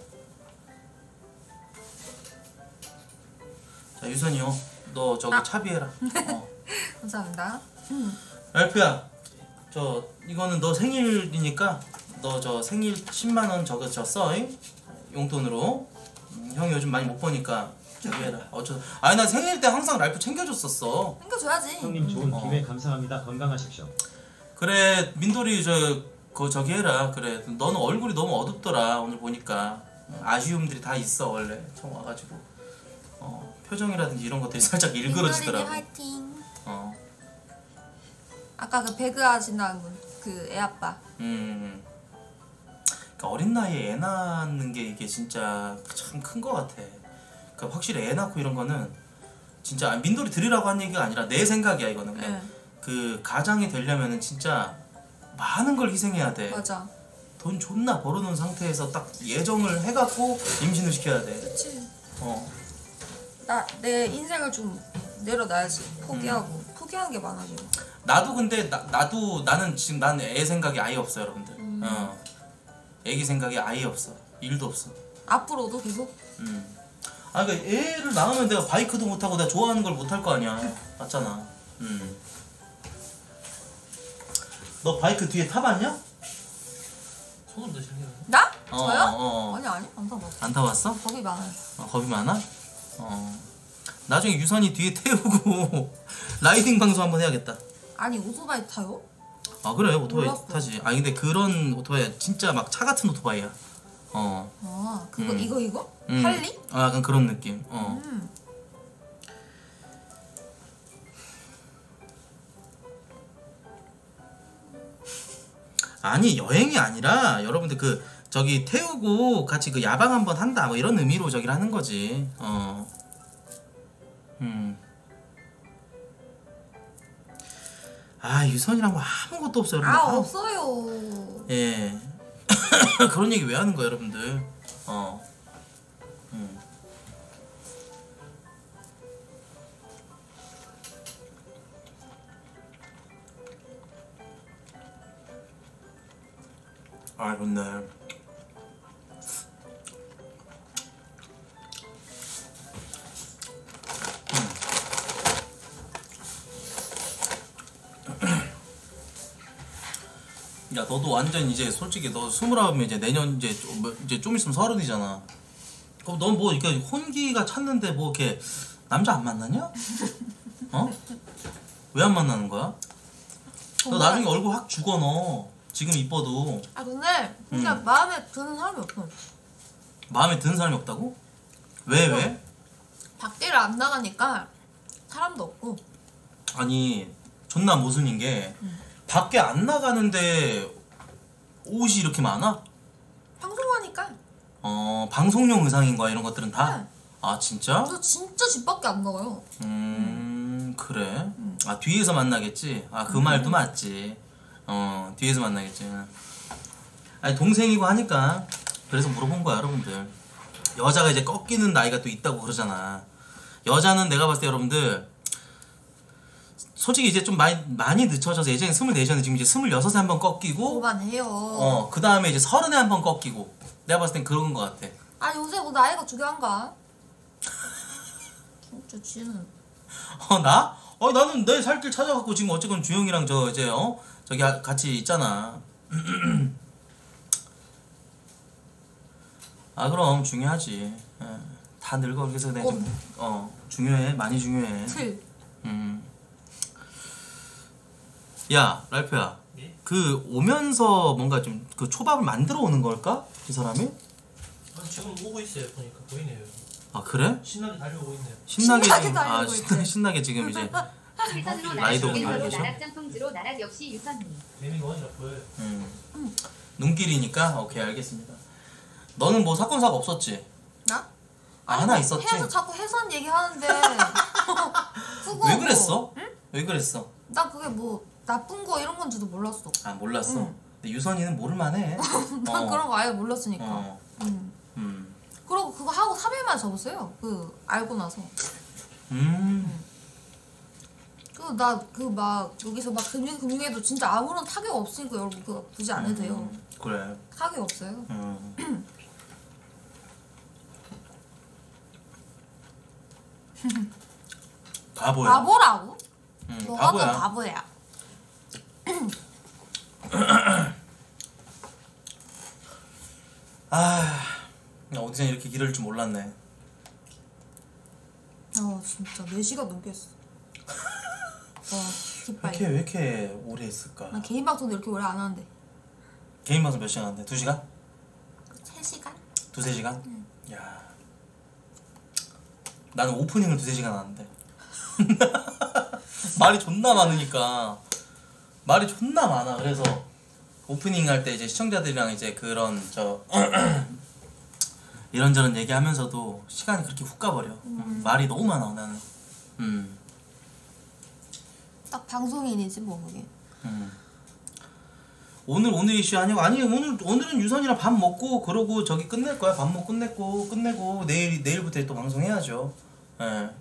자 유선이요. 너 저기 아. 차비해라. 어. 감사합니다. 음. 랄프야 저 이거는 너 생일이니까 너 저 생일 십만 원 저거 저 써. 잉? 용돈으로. 음, 형이 요즘 많이 못 버니까 저기 해라. 어쩌 아니 나 생일 때 항상 랄프 챙겨줬었어. 챙겨줘야지. 형님 좋은 어. 기회 감사합니다. 건강하십시오. 그래 민돌이 저 그 저기 해라. 그래 너는 얼굴이 너무 어둡더라 오늘 보니까. 아쉬움들이 다 있어 원래 처음 와가지고. 어 표정이라든지 이런 것들이 살짝 일그러지더라고. 민돌이네 화이팅. 어. 아까 그 배그 하신다는 분, 그 애아빠. 음. 그러니까 어린 나이에 애 낳는 게 이게 진짜 참 큰 거 같아. 그러니까 확실히 애 낳고 이런 거는 진짜 민돌이 들으라고 한 얘기가 아니라 내 생각이야 이거는. 그냥 네. 그 가장이 되려면은 진짜 많은 걸 희생해야 돼. 맞아. 돈 존나 벌어놓은 상태에서 딱 예정을 해갖고 임신을 시켜야 돼. 그치. 어. 나 내 인생을 좀 내려놔야지. 포기하고. 음. 포기한 게 많아 지금. 나도 근데 나, 나도 나는 지금 난 애 생각이 아예 없어 여러분들. 음. 어. 애기 생각이 아예 없어. 일도 없어. 앞으로도 계속. 음. 아 그러니까 애를 낳으면 내가 바이크도 못 타고 내가 좋아하는 걸 못 할 거 아니야. 맞잖아. 음. 너 바이크 뒤에 타봤냐? 소금 드실래요? 나? 어, 저요? 어, 어. 아니 아니 안 타봤어. 안 타봤어? 겁이 많아요. 어, 겁이 많아? 어. 나중에 유선이 뒤에 태우고 라이딩 방송 한번 해야겠다. 아니 오토바이 타요? 아 그래 오토바이 몰랐어. 타지. 아 근데 그런 오토바이 진짜 막 차 같은 오토바이야. 어. 아 그거 음. 이거 이거? 음. 할리? 아 약간 그런 느낌. 어. 음. 아니 여행이 아니라 여러분들 그 저기 태우고 같이 그 야방 한번 한다 뭐 이런 의미로 저기를 하는 거지. 어. 음. 아 유선이랑 뭐 아무것도 없어요 여러분. 아 아, 없어요. 예. 그런 얘기 왜 하는 거야 여러분들. 어. 음. 아 좋네. 야 너도 완전 이제 솔직히 너 스물아홉이면 이제 내년 이제 좀, 뭐, 이제 좀 있으면 서른이잖아. 그럼 넌 뭐 이렇게 혼기가 찼는데 뭐 이렇게 남자 안 만나냐? 어? 왜 안 만나는 거야? 너 정말? 나중에 얼굴 확 죽어 너. 지금 이뻐도 아 근데 진짜 음. 마음에 드는 사람이 없어. 마음에 드는 사람이 없다고? 왜 왜? 밖에를 안 나가니까 사람도 없고. 아니 존나 모순인 게 음. 밖에 안 나가는데 옷이 이렇게 많아? 방송하니까. 어 방송용 의상인 거야 이런 것들은 다? 네. 아 진짜? 저 진짜 집 밖에 안 나가요. 음 그래? 음. 아 뒤에서 만나겠지? 아 그 말도 맞지. 어 뒤에서 만나겠지. 아니 동생이고 하니까 그래서 물어본 거야 여러분들. 여자가 이제 꺾이는 나이가 또 있다고 그러잖아. 여자는 내가 봤을 때 여러분들 솔직히 이제 좀 많이 많이 늦춰져서 예전에 스물넷이었는데 지금 이제 스물여섯에 한 번 꺾이고 그만해요. 어 그 다음에 이제 서른에 한 번 꺾이고 내가 봤을 땐 그런 거 같아. 아 요새 뭐 나이가 중요한가? 진짜 지는 어 나? 어 나는 내 살길 찾아갖고 지금 어쨌건 주영이랑 저 이제 어 저기 하- 같이 있잖아. 아 그럼 중요하지. 예. 다 늙어 그래서 내가 좀, 어 중요해 많이 중요해. 틀. 음. 야 랄프야 예? 그 오면서 뭔가 좀 그 초밥을 만들어 오는 걸까? 이 사람이? 아, 지금 오고 있어요. 보니까 보이네요. 여기. 아 그래? 신나게 달려오고 있네요. 신나게, 신나게 지금 아 달리고 신나게, 있지. 신나게 지금 이제 일선으로 라이더 나락, 분들 왼선으로 계셔? 나락, 짬뽕지로 나락 역시 유선님. 매미가 원이라 보여요. 음. 눈길이니까 오케이 알겠습니다. 너는 뭐 사건 사고 없었지? 나? 아, 아니, 하나 뭐 있었지? 해서 자꾸 해산 얘기하는데 그거 왜 뭐, 그랬어? 왜 그랬어? 나 그게 뭐 나쁜 거 이런 건지도 몰랐어. 아 몰랐어. 응. 근데 유선이는 모를만해. 난 그런 거 아예 몰랐으니까. 어. 음. 음. 그리고 그거 하고 삼 일만 접었어요. 그 알고 나서. 음. 그 나 그 막 여기서 막 금융 금융해도 진짜 아무런 타격 없으니까 여러분 그거 굳이 안 해도 돼요. 음. 그래. 타격 없어요. 음. 바보야. 바보라고? 음, 너가 더 바보야. 바보야. 아, 나 어디서 이렇게 길을 줄 몰랐네. 아 진짜 네 시간 넘겠어. 와 왜 기빨. 이렇게 왜 이렇게 오래 했을까? 나 개인 방송도 이렇게 오래 안 하는데. 개인 방송 몇 시간 하는데? 두 시간? 세 시간? 두세 시간? 야, 나는 오프닝을 두세 시간 하는데 말이 존나 많으니까 말이 존나 많아. 그래서 오프닝 할 때 이제 시청자들이랑 이제 그런 저 이런저런 얘기하면서도 시간이 그렇게 훅 가버려. 음, 말이 너무 많아 나는. 음, 딱 방송인이지 뭐 그게. 음. 오늘 오늘 이슈 아니고 아니 오늘 오늘은 유선이랑 밥 먹고 그러고 저기 끝낼 거야. 밥 먹고 끝냈고 끝내고 내일 내일부터 또 방송해야죠. 예.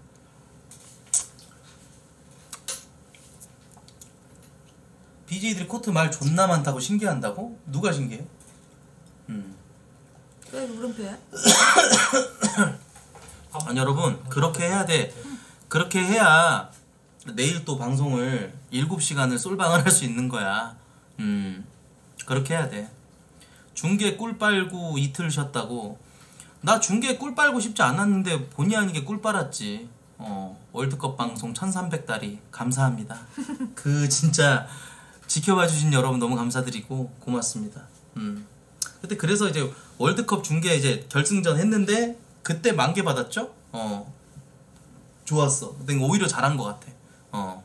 비제이들이 코트 말 존나 많다고 신기한다고? 누가 신기해? 음. 왜 물음표야? 아니 여러분 그렇게 해야 돼. 그렇게 해야 내일 또 방송을 일곱 시간을 솔방을 할 수 있는 거야. 음. 그렇게 해야 돼. 중계 꿀 빨고 이틀 쉬었다고. 나 중계 꿀 빨고 싶지 않았는데 본의 아니게 꿀 빨았지. 어, 월드컵 방송 천삼백 달이 감사합니다. 그 진짜 지켜봐 주신 여러분 너무 감사드리고 고맙습니다. 음. 그때 그래서 이제 월드컵 중계 이제 결승전 했는데 그때 만개 받았죠? 어. 좋았어. 근데 오히려 잘한 것 같아. 어.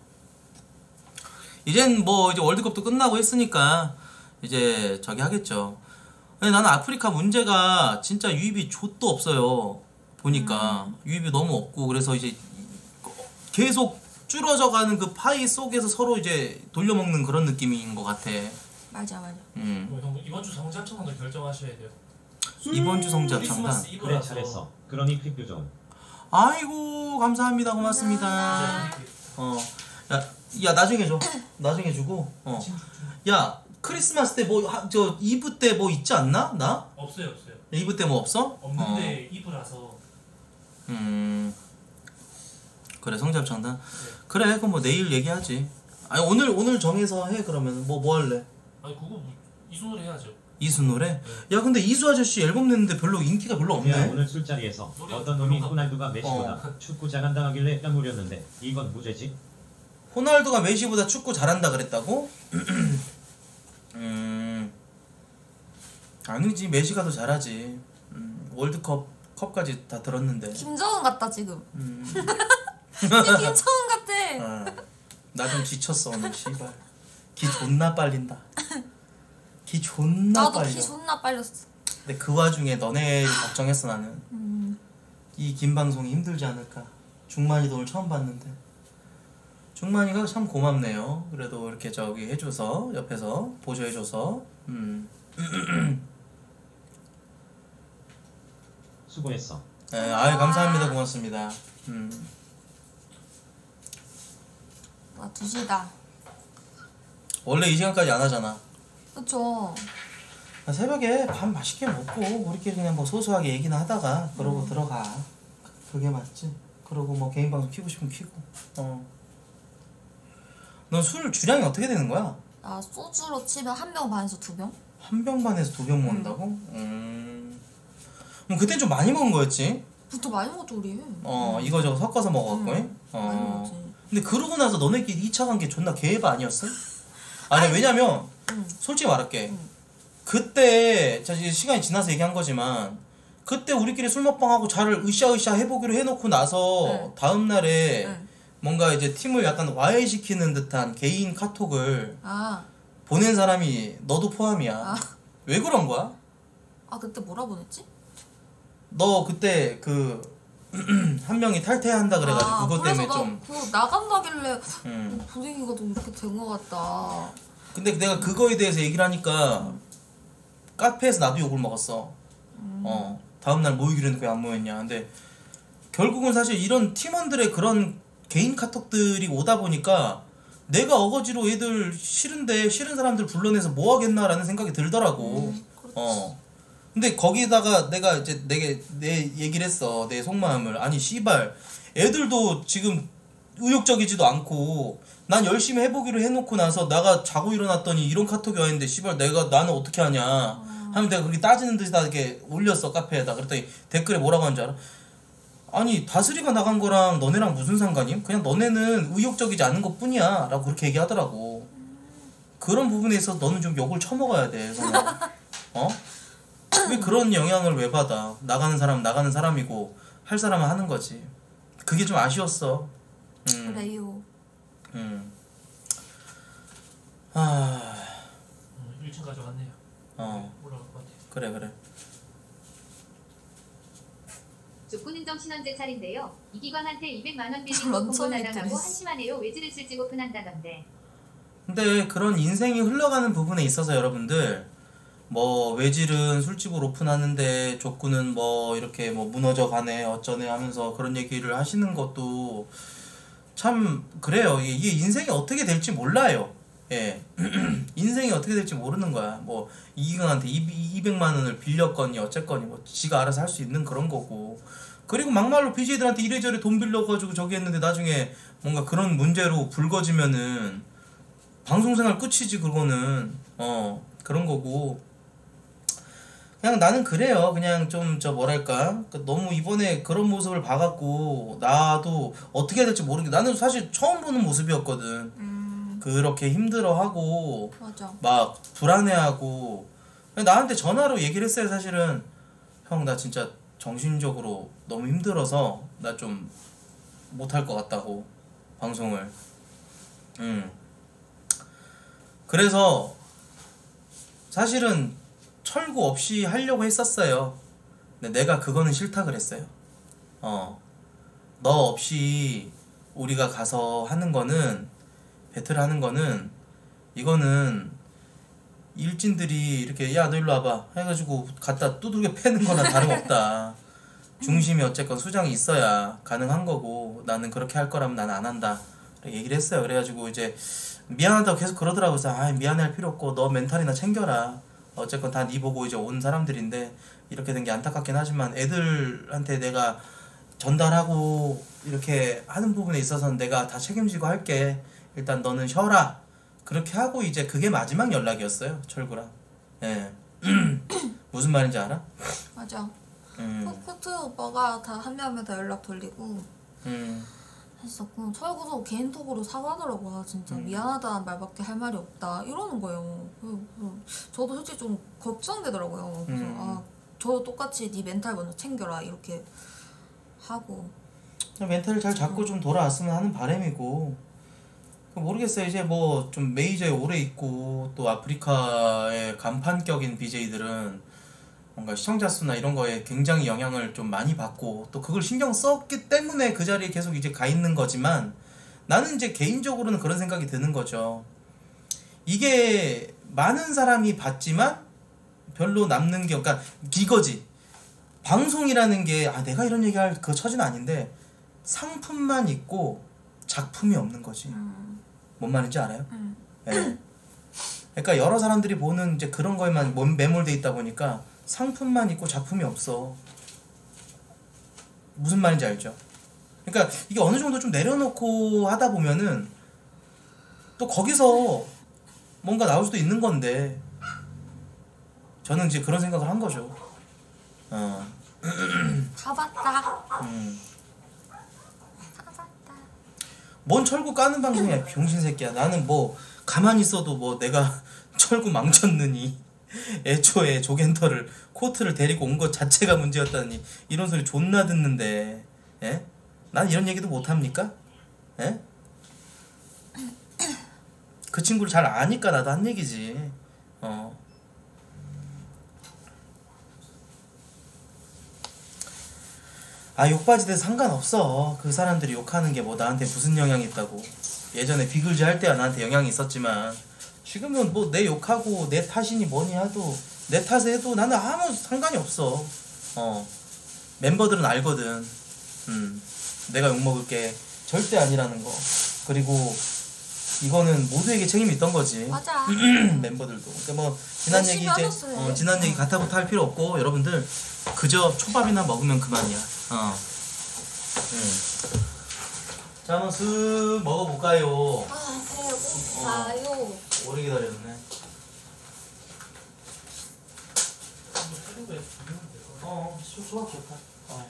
이젠 뭐 이제 월드컵도 끝나고 했으니까 이제 저기 하겠죠. 근데 나는 아프리카 문제가 진짜 유입이 좆도 없어요. 보니까 음. 유입이 너무 없고 그래서 이제 계속 줄어져가는 그 파이 속에서 서로 이제 돌려먹는 그런 느낌인 것 같아. 맞아 맞아. 음. 어, 형, 이번 주 성장청도 결정하셔야 돼요. 이번 주 성적 장단. 크리스마스 그래 이브라서 잘했어. 그러니 퀵뷰 좀. 아이고 감사합니다 고맙습니다. 감사합니다. 어, 야, 야 나중에 줘. 나중에 주고. 어, 야 크리스마스 때 뭐 저 이브 때 뭐 있지 않나? 나 없어요 없어요. 이브 때 뭐 없어? 없는데 이브라서 어. 음. 그래 성적 장단. 그래 그럼 뭐 내일 얘기하지. 아니 오늘 오늘 정해서 해 그러면 뭐 뭐 할래? 아니 그거 뭐 이순으로 해야죠. 이수 노래? 야 근데 이수 아저씨 앨범 냈는데 별로 인기가 별로 야 없네. 오늘 술자리에서 노래 어떤 놈이 별로가- 호날두가 메시보다 축구 잘한다하길래 뺨무렸는데 이건 무죄지? 호날두가 메시보다 축구 잘한다 그랬다고? 음 아니지 메시가 더 잘하지. 음, 월드컵 컵까지 다 들었는데. 김정은 같다 지금. 음, 진짜 김정은 같아. 어, 나 좀 지쳤어 오늘 씨발. 기 존나 빨린다. 기 존나 나도 빨려. 키 존나 빨렸어. 근데 그 와중에 너네를 걱정했어 나는. 음. 이 긴 방송이 힘들지 않을까. 중만이도 오늘 처음 봤는데. 중만이가 참 고맙네요. 그래도 이렇게 저기 해줘서 옆에서 보조해줘서. 음. 수고했어. 네, 아유 감사합니다. 고맙습니다. 음. 와 두 시다. 원래 이 시간까지 안 하잖아. 그쵸. 새벽에 밥 맛있게 먹고 우리끼리 그냥 뭐 소소하게 얘기나 하다가 그러고 음. 들어가. 그게 맞지. 그러고 뭐 개인 방송 키고 싶으면 키고. 어. 넌 술 주량이 어떻게 되는 거야? 나 소주로 치면 한 병 반에서 두 병? 한 병 반에서 두 병 먹는다고? 음. 그럼 그때 좀 많이 먹은 거였지? 그것도 많이 먹었죠 우리. 어 이거저거 섞어서 먹어갖고. 응. 어. 많이 먹었지. 근데 그러고 나서 너네끼리 이 차 간 게 존나 개바 아니었어? 아니 왜냐면 응. 솔직히 말할게. 응. 그때 자 이제 시간이 지나서 얘기한 거지만 그때 우리끼리 술 먹방하고 잘 으쌰으쌰 해보기로 해놓고 나서 응. 다음 날에 응. 뭔가 이제 팀을 약간 와해시키는 듯한 개인 카톡을 아, 보낸 사람이 너도 포함이야. 아. 왜 그런 거야? 아 그때 뭐라 보냈지? 너 그때 그 한 명이 탈퇴한다 그래가지고 아, 그것 때문에 그래서 좀. 나 그거 나간다길래 음. 어, 분위기가 좀 이렇게 된 것 같다. 근데 내가 그거에 대해서 얘기를 하니까 카페에서 나도 욕을 먹었어. 음. 어 다음날 모이기로 했는데 왜 안 모였냐. 근데 결국은 사실 이런 팀원들의 그런 개인 카톡들이 오다 보니까 내가 어거지로 얘들 싫은데 싫은 사람들 불러내서 뭐 하겠나라는 생각이 들더라고. 음, 그렇지. 어. 근데 거기다가 내가 이제 내게 내 얘기를 했어. 내 속마음을. 아니 씨발 애들도 지금 의욕적이지도 않고 난 열심히 해보기로 해놓고 나서 나가 자고 일어났더니 이런 카톡이 와있는데 씨발 내가 나는 어떻게 하냐 하면 내가 그렇게 따지는 듯이 다 이렇게 올렸어 카페에다. 그랬더니 댓글에 뭐라고 하는 줄 알아? 아니 다스리가 나간 거랑 너네랑 무슨 상관임? 그냥 너네는 의욕적이지 않은 것 뿐이야 라고 그렇게 얘기하더라고. 그런 부분에 있어서 너는 좀 욕을 쳐먹어야 돼. 그냥. 어? 왜 그런 영향을 왜 받아? 나가는 사람은 나가는 사람이고 할 사람은 하는 거지. 그게 좀 아쉬웠어. 음. 그래요. 음. 아. 음, 일 층 가져갔네요. 어. 올라갈 것 같아요. 그래 그래. 조건인정 신원제 차린데요. 이기광한테 이백만 원 빌리고 런처니 공고나당하고 드레스. 한심하네요. 외지를 쓸지 오픈한다던데. 근데 그런 인생이 흘러가는 부분에 있어서 여러분들 뭐 외질은 술집을 오픈하는데 족구는 뭐 이렇게 뭐 무너져 가네 어쩌네 하면서 그런 얘기를 하시는 것도 참 그래요. 이게 이게 인생이 어떻게 될지 몰라요. 예. 인생이 어떻게 될지 모르는 거야. 뭐 이기광한테 이백만 원을 빌렸거니 어쨌거니 뭐 지가 알아서 할 수 있는 그런 거고. 그리고 막말로 비제이들한테 이래저래 돈 빌려가지고 저기 했는데 나중에 뭔가 그런 문제로 불거지면은 방송생활 끝이지 그거는. 어 그런 거고. 그냥 나는 그래요. 그냥 좀 저 뭐랄까 그 너무 이번에 그런 모습을 봐갖고 나도 어떻게 해야 될지 모르겠. 나는 사실 처음 보는 모습이었거든. 음, 그렇게 힘들어하고 맞아. 막 불안해하고 나한테 전화로 얘기를 했어요. 사실은 형 나 진짜 정신적으로 너무 힘들어서 나 좀 못할 것 같다고 방송을. 음. 그래서 사실은 철구 없이 하려고 했었어요. 근데 내가 그거는 싫다 그랬어요. 어. 너 없이 우리가 가서 하는 거는 배틀 하는 거는 이거는 일진들이 이렇게 야 너 일로 와봐 해가지고 갖다 두들겨 패는 거나 다름없다. 중심이 어쨌건 수장이 있어야 가능한 거고 나는 그렇게 할 거라면 난 안 한다 얘기를 했어요. 그래가지고 이제 미안하다고 계속 그러더라고요. 그래서 아 미안해할 필요 없고 너 멘탈이나 챙겨라. 어쨌건 다 네 보고 이제 온 사람들인데 이렇게 된 게 안타깝긴 하지만 애들한테 내가 전달하고 이렇게 하는 부분에 있어서는 내가 다 책임지고 할게. 일단 너는 쉬어라. 그렇게 하고 이제 그게 마지막 연락이었어요. 철구랑. 예. 무슨 말인지 알아? 맞아. 음. 코트 오빠가 다 한 명 한 명 다 연락 돌리고 음. 했었고 철구도 개인톡으로 사과하더라고. 아 진짜 음. 미안하다는 말밖에 할 말이 없다 이러는 거예요. 그래서 저도 솔직히 좀 걱정되더라고요. 그래서 음. 아 저도 똑같이 네 멘탈 먼저 챙겨라 이렇게 하고. 멘탈을 잘 잡고 좀 돌아왔으면 하는 바람이고. 모르겠어요. 이제 뭐 좀 메이저에 오래 있고 또 아프리카의 간판격인 비제이들은 뭔가 시청자 수나 이런 거에 굉장히 영향을 좀 많이 받고 또 그걸 신경 썼기 때문에 그 자리에 계속 이제 가 있는 거지만 나는 이제 개인적으로는 그런 생각이 드는 거죠. 이게 많은 사람이 봤지만 별로 남는 게 그러니까 이거지. 방송이라는 게 아 내가 이런 얘기할 그 처지는 아닌데 상품만 있고 작품이 없는 거지. 음. 뭔 말인지 알아요? 음. 예. 그러니까 여러 사람들이 보는 이제 그런 거에만 몸- 매몰돼 있다 보니까 상품만 있고 작품이 없어. 무슨 말인지 알죠? 그러니까 이게 어느 정도 좀 내려놓고 하다 보면은 또 거기서 뭔가 나올 수도 있는 건데 저는 이제 그런 생각을 한 거죠. 어. 다 봤다. 음. 다 봤다. 뭔 철구 까는 방송이야 병신 새끼야. 나는 뭐 가만히 있어도 뭐 내가 철구 망쳤느니 애초에 조겐터를 코트를 데리고 온 것 자체가 문제였다니 이런 소리 존나 듣는데 예? 난 이런 얘기도 못합니까? 예? 그 친구를 잘 아니까 나도 한 얘기지. 어. 아 욕바지 돼도 상관없어. 그 사람들이 욕하는 게 뭐 나한테 무슨 영향이 있다고. 예전에 비글즈 할 때야 나한테 영향이 있었지만 지금은 뭐 내 욕하고 내 탓이니 뭐니 해도 내 탓에 해도 나는 아무 상관이 없어. 어 멤버들은 알거든. 음 내가 욕먹을 게 절대 아니라는 거. 그리고 이거는 모두에게 책임이 있던 거지. 맞아. 멤버들도. 그러니까 뭐 지난 얘기 열심히 이제 하셨어요. 어, 지난 얘기 가타부터 할 필요 없고 여러분들 그저 초밥이나 먹으면 그만이야. 어. 음. 자 한번 쓱 먹어볼까요? 아 배고파요. 오래 기다렸네. 어, 수- 수학 좋다. 어.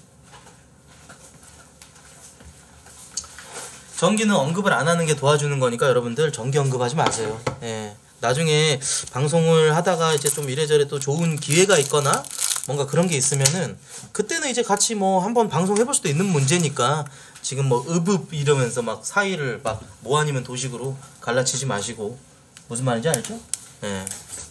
전기는 언급을 안 하는 게 도와주는 거니까 여러분들 전기 언급하지 마세요. 예. 나중에 방송을 하다가 이제 좀 이래저래 또 좋은 기회가 있거나 뭔가 그런 게 있으면은 그때는 이제 같이 뭐 한번 방송해볼 수도 있는 문제니까 지금 뭐 으붑 이러면서 막 사이를 막 뭐 아니면 도식으로 갈라치지 마시고 무슨 말인지 알죠? 예.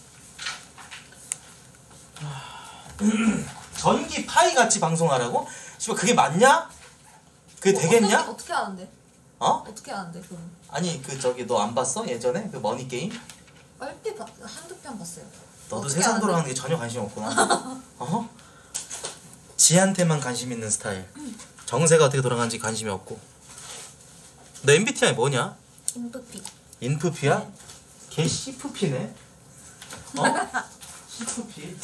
전기 파이 같이 방송하라고? 씨발 그게 맞냐? 그게 뭐 되겠냐? 어떻게, 어떻게 하는데? 어? 어떻게 하는데 그럼? 아니 그 저기 너 안 봤어? 예전에 그 머니 게임? 얼핏 봐- 한두 편 봤어요. 너도 어떻게 세상 하는데? 돌아가는 게 전혀 관심 없구나. 어? 지한테만 관심 있는 스타일. 정세가 어떻게 돌아가는지 관심이 없고. 너 엠비티아이 뭐냐? 인프피. 인프피야? 걔 시프피네. 어? 시프피.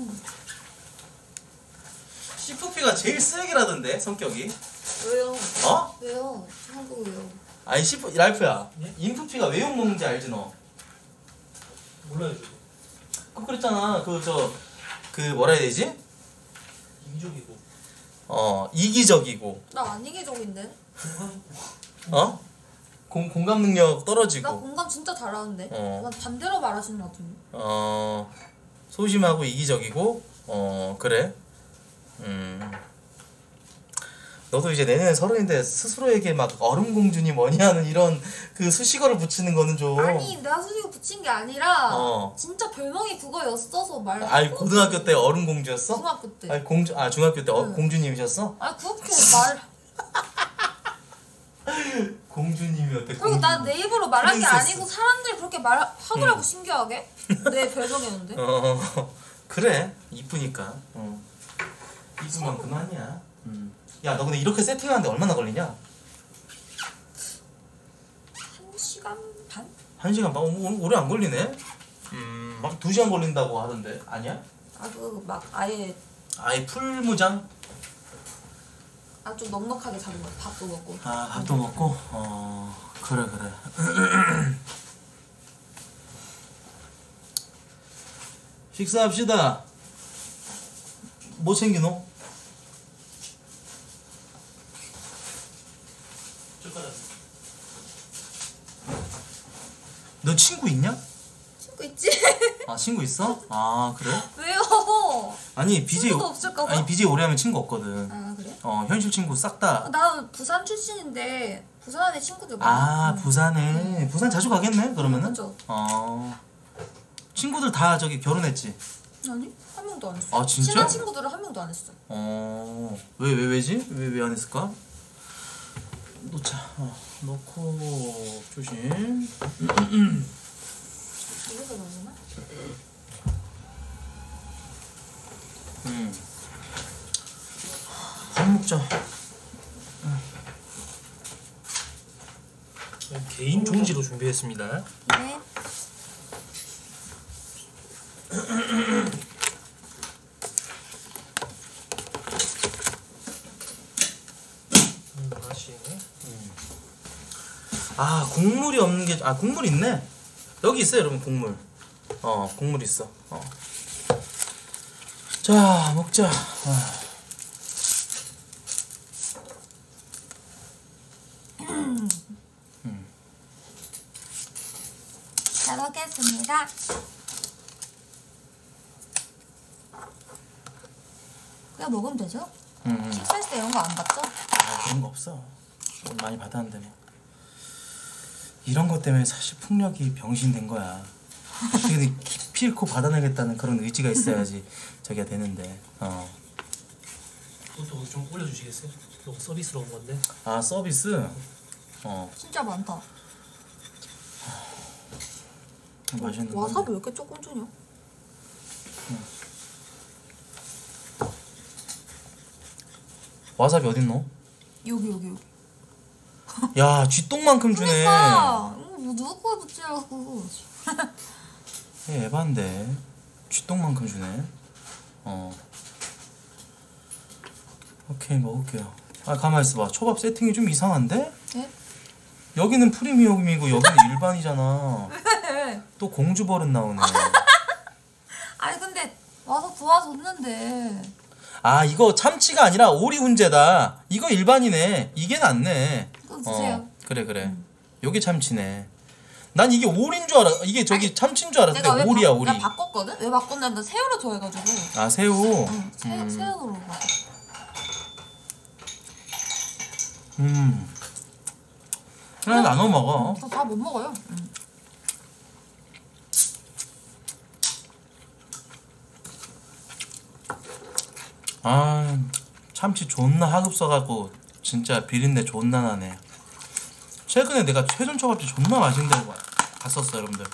시프피가 제일 쓰레기라던데 성격이. 왜요? 어? 왜요? 한국 왜요? 아니 시프 랄프야. 예? 인프피가 왜 욕 먹는지 알지 너? 몰라요 저도. 그 그랬잖아. 그 저 그 뭐라 해야 되지? 이기적이고 어 이기적이고 나 안 이기적인데? 어? 공, 공감 능력 나 떨어지고 공감 진짜 잘하는데? 어. 난 반대로 말하시는 것 같은데? 어 소심하고 이기적이고 어 그래. 음 너도 이제 내년에 서른인데 스스로에게 막 얼음공주니 뭐니 하는 이런 그 수식어를 붙이는 거는 좀 아니 내가 수식어 붙인 게 아니라 어. 진짜 별명이 그거였어서 말. 아니 고등학교 때 얼음공주였어? 중학교 때. 아니 공주 아 중학교 때 어, 응. 공주님이셨어? 아니 그렇게 말. 공주님이었대. 그리고 나 내 입으로 말한 게 프린세스. 아니고 사람들이 그렇게 말하더라고 신기하게. 내 별명이었는데. 어 그래 이쁘니까. 어. 이쁘면 그만이야. 음. 야 너 근데 이렇게 세팅하는데 얼마나 걸리냐? 한 시간 반? 한 시간 반? 오- 오래 안 걸리네? 음, 막 두 시간 걸린다고 하던데 아니야? 아 그 막 아예 아예 풀무장? 아 좀 넉넉하게 잡은 거야. 밥도 먹고. 아 밥도 먹고? 어 그래 그래. 식사합시다. 뭐 챙기노? 젓가락. 너 친구 있냐? 친구 있지? 아 친구 있어? 아 그래? 왜요? 아니 비제이 친구도 없을까 봐? 아니 비제이 오래 하면 친구 없거든. 아 그래? 어 현실 친구 싹 다. 나 부산 출신인데 부산에 친구들 많아. 아 부산에 부산 자주 가겠네 그러면은. 그죠? 어 친구들 다 저기 결혼했지. 아니 한 명도 안 했어. 아, 진짜? 친한 친구들은 한 명도 안 했어. 어왜 왜 왜지? 왜 왜 안 했을까? 놓자. 어, 놓고 조심. 이래서 그러나? 음. 먹자. 개인 종지로 준비했습니다. 네. 음, 맛이. 아 국물이 없는 게 아 국물 있네. 여기 있어요 여러분 국물. 어 국물 있어. 어. 자 먹자. 아. 잘 먹겠습니다. 그냥 먹으면 되죠? 음, 음. 식사할 때 이런 거 안 받죠? 아 그런 거 없어. 돈 많이 받았는데 뭐. 이런 것 때문에 사실 풍력이 병신된 거야. 어떻게든 깊이 잃고 받아내겠다는 그런 의지가 있어야지 저기가 되는데. 어. 그것도 좀 올려주시겠어요? 너무 서비스로 온 건데. 아 서비스. 어 진짜 많다. 맛있는 거. 와사비 왜 이렇게 조금 주냐? 와사비 어딨노? 여기 여기 여기. 야 쥐똥만큼 주네. 그러니까 이거 뭐 누구 거에 붙이라고. 얘 에반데 쥐똥만큼 주네. 어 오케이 먹을게요. 아 가만 있어봐. 초밥 세팅이 좀 이상한데? 네? 여기는 프리미엄이고 여기는 일반이잖아. 또 공주 버릇 나오네. 아니 근데 와서 도와줬는데. 아 이거 참치가 아니라 오리 훈제다. 이거 일반이네. 이게 낫네. 이거 주세요. 어, 그래 그래. 요게 참치네. 난 이게 오리인 줄 알아. 이게 저기 아니, 참치인 줄 알았는데 내가 왜 오리야 바, 오리. 내가 바꿨거든? 왜 바꿨냐면 새우를 좋아해가지고. 아 새우. 응, 새, 음. 새우로 바꿨어. 음. 그래 나눠 먹어. 저 다 못 먹어요. 응. 아 참치 존나 하급 써갖고 진짜 비린내 존나 나네. 최근에 내가 최전 초밥집 존나 맛있는 데 갔었어요 여러분들.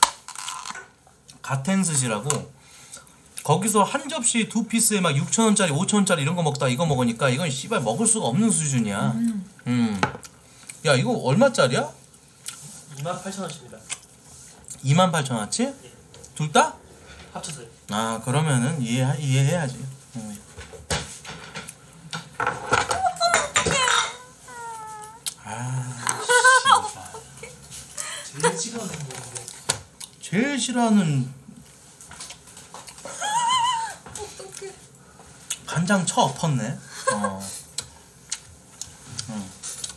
가텐스시라고. 거기서 한 접시 두 피스에 막 육천 원짜리 오천 원짜리 이런 거 먹다 이거 먹으니까 이건 씨발 먹을 수가 없는 수준이야. 음. 음. 야 이거 얼마짜리야? 이만 팔천 원씩입니다. 이만 팔천 원어치? 둘 다? 합쳐서요. 아 그러면은 이해 이해해야지. 음. 아 씨발. 제일 싫어하는 건데. 제일 싫어하는 어떡해. 간장 쳐 엎었네. 어. 응.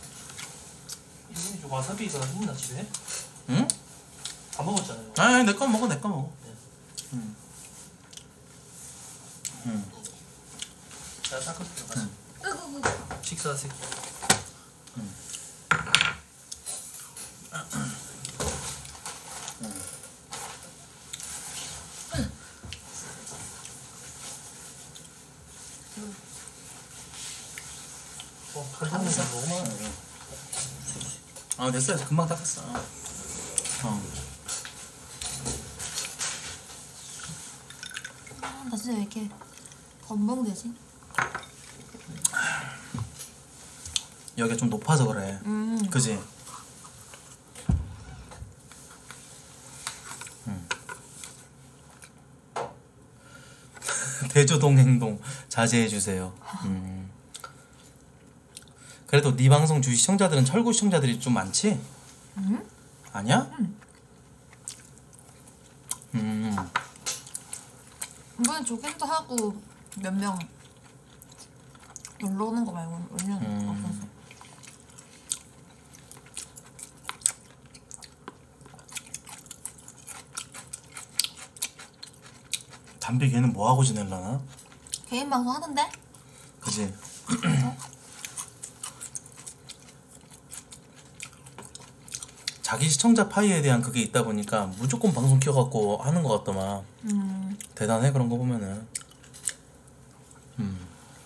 이게 좀 와사비가 있나 집에? 응? 다 먹었잖아요. 아니 내 거 먹어 내 거 먹어. 응. 응. 제가 닦을게요. 가서. 으구구. 식사하세요. 어, 감사합니다. 너무 많아요. 아 됐어 금방 닦았어. 어. 아, 나 진짜 왜 이렇게 건방되지? 여기가 좀 높아서 그래. 음. 그지? 음. 대조동 행동 자제해 주세요. 음. 그래도 네 방송 주 시청자들은 철구 시청자들이 좀 많지? 음? 아니야? 음. 이번엔 조개도 하고 몇 명 놀러 오는 거 말고는 올려는 음. 없어서. 담비 걔는 뭐 하고 지낼라나? 개인 방송 하던데? 그지? 자기 시청자 파이에 대한 그게 있다 보니까 무조건 방송 켜갖고 하는 것 같더만. 음. 대단해 그런 거 보면은. 음.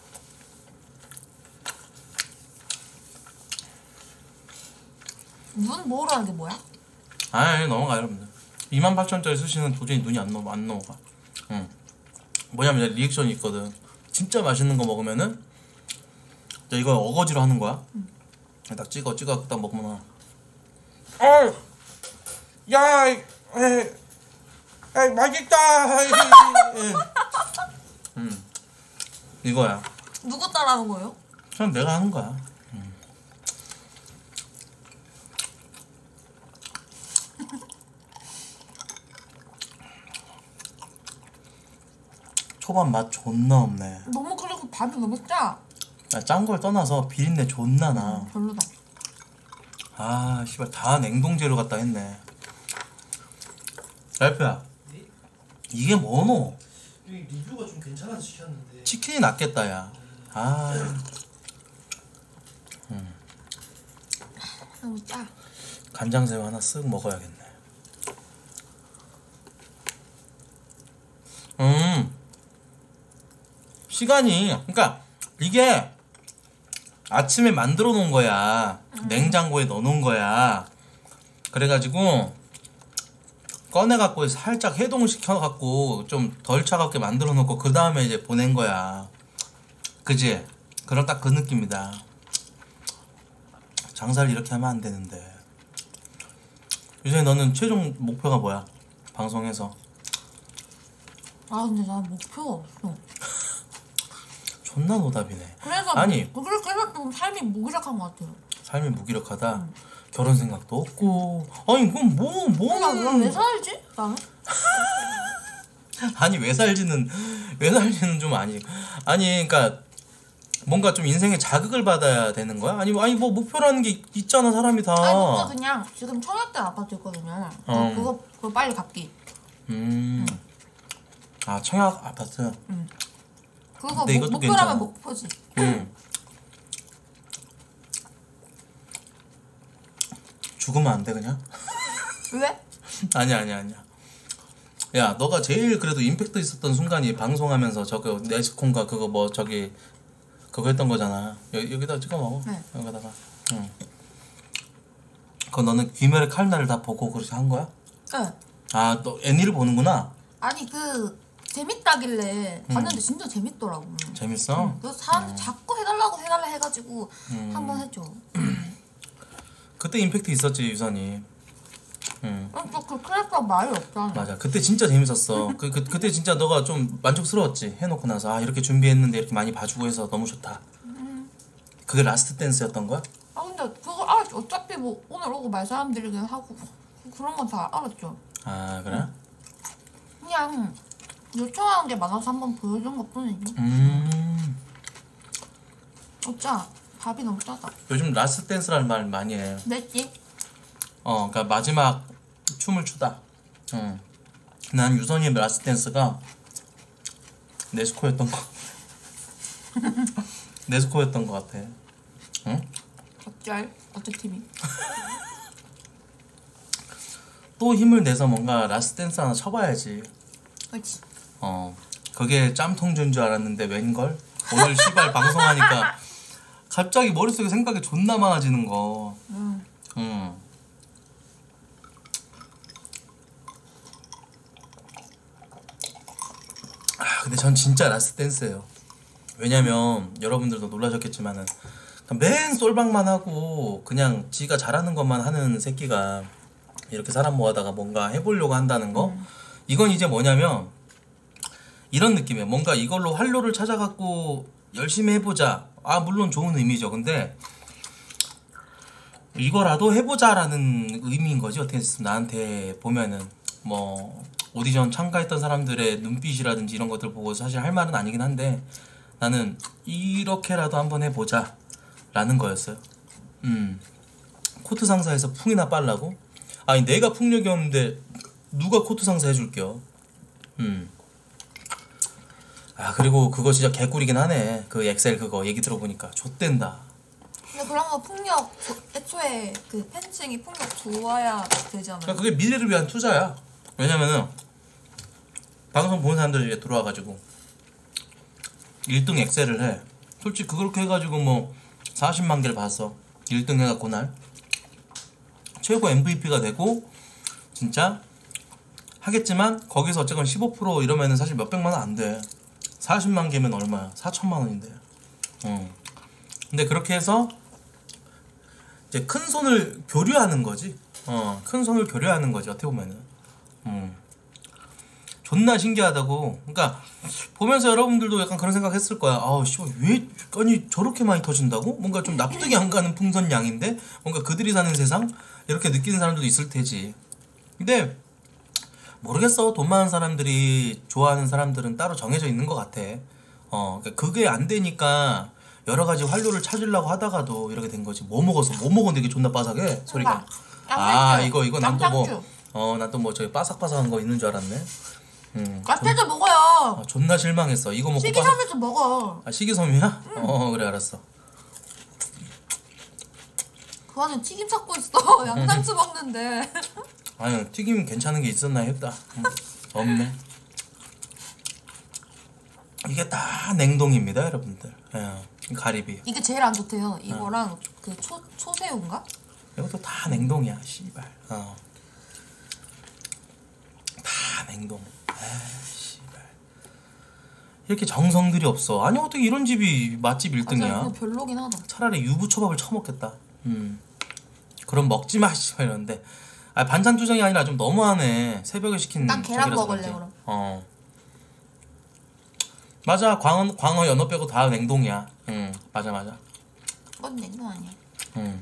눈 모으라는 게 뭐야? 아이 넘어가 여러분들. 이만 팔천 원짜리 수시는 도저히 눈이 안 넘어 안 넘어가. 응. 뭐냐면 리액션이 있거든. 진짜 맛있는 거 먹으면은 자, 이거 어거지로 하는 거야? 응. 딱 찍어 찍어 딱 먹으면 어! 야! 에, 에, 맛있다! 음, 이거야. 누구 따라하는 거예요? 그냥 내가 하는 거야. 음. 초밥 맛 존나 없네. 너무 그리고 밥이 너무 짜. 짠 걸 떠나서 비린내 존나 나. 음, 별로다. 아 씨발 다 냉동재료 갖다 했네. 랄프야 네? 이게 뭐노? 이 리뷰가 좀 괜찮아서 시켰는데. 치킨이 낫겠다 야. 아 너무 짜. 간장새우 하나 쓱 먹어야겠네. 음 시간이 그러니까 이게 아침에 만들어 놓은 거야. 음. 냉장고에 넣어 놓은 거야. 그래가지고 꺼내갖고 살짝 해동시켜갖고 좀 덜 차갑게 만들어 놓고 그 다음에 이제 보낸 거야. 그지? 그런 딱 그 느낌이다. 장사를 이렇게 하면 안 되는데. 요새 너는 최종 목표가 뭐야? 방송에서. 아 근데 난 목표가 없어. 존나 노답이네. 그래서 아니 그렇게 해서 좀 삶이 무기력한 것 같아요. 삶이 무기력하다. 응. 결혼 생각도 없고. 아니 그럼 뭐 뭐? 나왜 왜 살지? 나는? 아니 왜 살지는 왜 살지는 좀 아니. 아니 그러니까 뭔가 좀 인생에 자극을 받아야 되는 거야? 아니 아니 뭐 목표라는 게 있, 있잖아 사람이 다. 아니 진짜 그냥 지금 청약대 아파트 있거든요. 어. 그거 그거 빨리 갚기. 음. 응. 아 청약 아파트. 응. 그거 근데 목, 이것도 목표라면 괜찮아. 목표지. 응. 죽으면 안 돼 그냥? 왜? 아니야 아니야 아니야. 야 너가 제일 그래도 임팩트 있었던 순간이 방송하면서 저거 네스콘가 그거 뭐 저기 그거 했던 거잖아. 여기, 여기다 찍어 먹어. 네. 여기다가. 응. 그거 너는 귀멸의 칼날을 다 보고 그렇게 한 거야? 네. 아 너 애니를 보는구나. 아니 그 재밌다길래 봤는데 진짜 재밌더라고. 재밌어? 응. 그래서 사람들 자꾸 해달라고 해달라 해가지고 음. 한번 했죠. 그때 임팩트 있었지 유선이. 응. 어, 그 크래퍼 말이 없잖아. 맞아. 그때 진짜 재밌었어. 그, 그 그때 진짜 너가 좀 만족스러웠지. 해놓고 나서 아 이렇게 준비했는데 이렇게 많이 봐주고 해서 너무 좋다. 음. 그게 라스트 댄스였던 거야? 아 근데 그거 아 어차피 뭐 오늘 오고 말 사람들이긴 하고 그런 건 다 알았죠. 아 그래? 그냥 요청하는 게 많아서 한번 보여준 것 뿐이지. 음. 어짜 밥이 너무 짜다. 요즘 라스트 댄스라는 말 많이 해. 냈지? 어, 그러니까 마지막 춤을 추다. 응. 난 유선이의 라스트 댄스가 네스코였던 거. 네스코였던 것 같아. 응? 어쩔? 어쩔 팀이? 또 힘을 내서 뭔가 라스트 댄스 하나 쳐봐야지. 그렇지. 어, 그게 짬통준 줄 알았는데 웬걸? 오늘 시발 방송하니까 갑자기 머릿속에 생각이 존나 많아지는 거. 응. 응. 아, 근데 전 진짜 라스트 댄스예요. 왜냐면 여러분들도 놀라셨겠지만은 맨 솔방만 하고 그냥 지가 잘하는 것만 하는 새끼가 이렇게 사람 모아다가 뭔가 해보려고 한다는 거. 음. 이건 이제 뭐냐면 이런 느낌이에요. 뭔가 이걸로 활로를 찾아갖고 열심히 해보자. 아 물론 좋은 의미죠. 근데 이거라도 해보자라는 의미인 거지. 어떻게 했으면 나한테 보면은 뭐 오디션 참가했던 사람들의 눈빛이라든지 이런 것들 보고 사실 할 말은 아니긴 한데 나는 이렇게라도 한번 해보자 라는 거였어요. 음 코트 상사에서 풍이나 빨라고? 아니 내가 풍력이 없는데 누가 코트 상사 해줄게요. 음. 아 그리고 그거 진짜 개꿀이긴 하네. 그 엑셀 그거 얘기 들어보니까 좆된다. 근데 그런 거 폭력 조- 애초에 그 팬층이 폭력 좋아야 되잖아요. 그러니까 그게 미래를 위한 투자야. 왜냐면은 방송 보는 사람들이 이제 들어와가지고 일 등 엑셀을 해. 솔직히 그렇게 해가지고 뭐 사십만 개를 봤어. 일 등 해갖고 날 최고 엠브이피가 되고 진짜 하겠지만 거기서 어쨌건 십오 퍼센트 이러면은 사실 몇백만 원 안 돼. 사십만 개면 얼마야? 사천만 원인데. 응. 근데 그렇게 해서 이제 큰 손을 교류하는 거지. 어, 큰 손을 교류하는 거지 어떻게 보면은. 음. 존나 신기하다고. 그러니까 보면서 여러분들도 약간 그런 생각했을 거야. 아우 씨발 왜 아니 저렇게 많이 터진다고? 뭔가 좀 납득이 안 가는 풍선 양인데 뭔가 그들이 사는 세상 이렇게 느끼는 사람들도 있을 테지. 근데 모르겠어. 돈 많은 사람들이 좋아하는 사람들은 따로 정해져 있는 것 같아. 어, 그러니까 그게 안 되니까 여러 가지 활로를 찾으려고 하다가도 이렇게 된 거지. 뭐 먹어서 뭐 먹었는데 이게 존나 바삭해 소리가. 아 이거 이거 난 또 뭐 어 난 또 뭐 저기 바삭바삭한 거 있는 줄 알았네. 음. 야채도 먹어요. 아, 존나 실망했어. 이거 먹고 식이섬유도 먹어. 아 식이섬유야? 응. 어 그래 알았어. 그 안에 튀김 찾고 있어. 양상추 먹는데. 아니 튀김 괜찮은 게 있었나 했다. 음, 없네. 이게 다 냉동입니다 여러분들. 예, 가리비. 이게 제일 안 좋대요. 이거랑 어. 그 초, 초새우인가? 이것도 다 냉동이야 씨발. 어. 다 냉동. 에이, 씨발. 이렇게 정성들이 없어. 아니 어떻게 이런 집이 맛집 일 등이야? 맞아, 별로긴 하다. 차라리 유부초밥을 처먹겠다. 음. 그럼 먹지 마 씨발 이러는데. 아 반찬 투정이 아니라 좀 너무하네. 새벽에 시킨. 난 계란 먹을래 그런지. 그럼. 어. 맞아. 광어 광어 연어 빼고 다 냉동이야. 응 맞아 맞아. 그건 냉동 아니야. 응.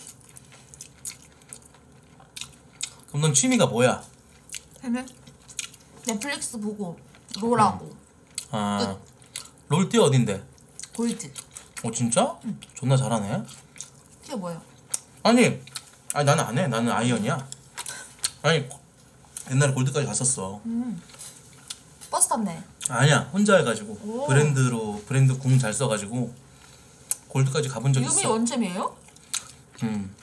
그럼 넌 취미가 뭐야? 걔는 넷플릭스 보고 롤하고. 아 롤띠 어딘데? 골드. 어 진짜? 응. 존나 잘하네. 그게 뭐예요? 아니 아니 나는 안 해. 나는 아이언이야. 아니 옛날에 골드까지 갔었어. 음. 버스 탔네. 아니야 혼자 해가지고 오. 브랜드로 브랜드 궁 잘 써가지고 골드까지 가본 적 유미 있어. 원챔이에요? 음.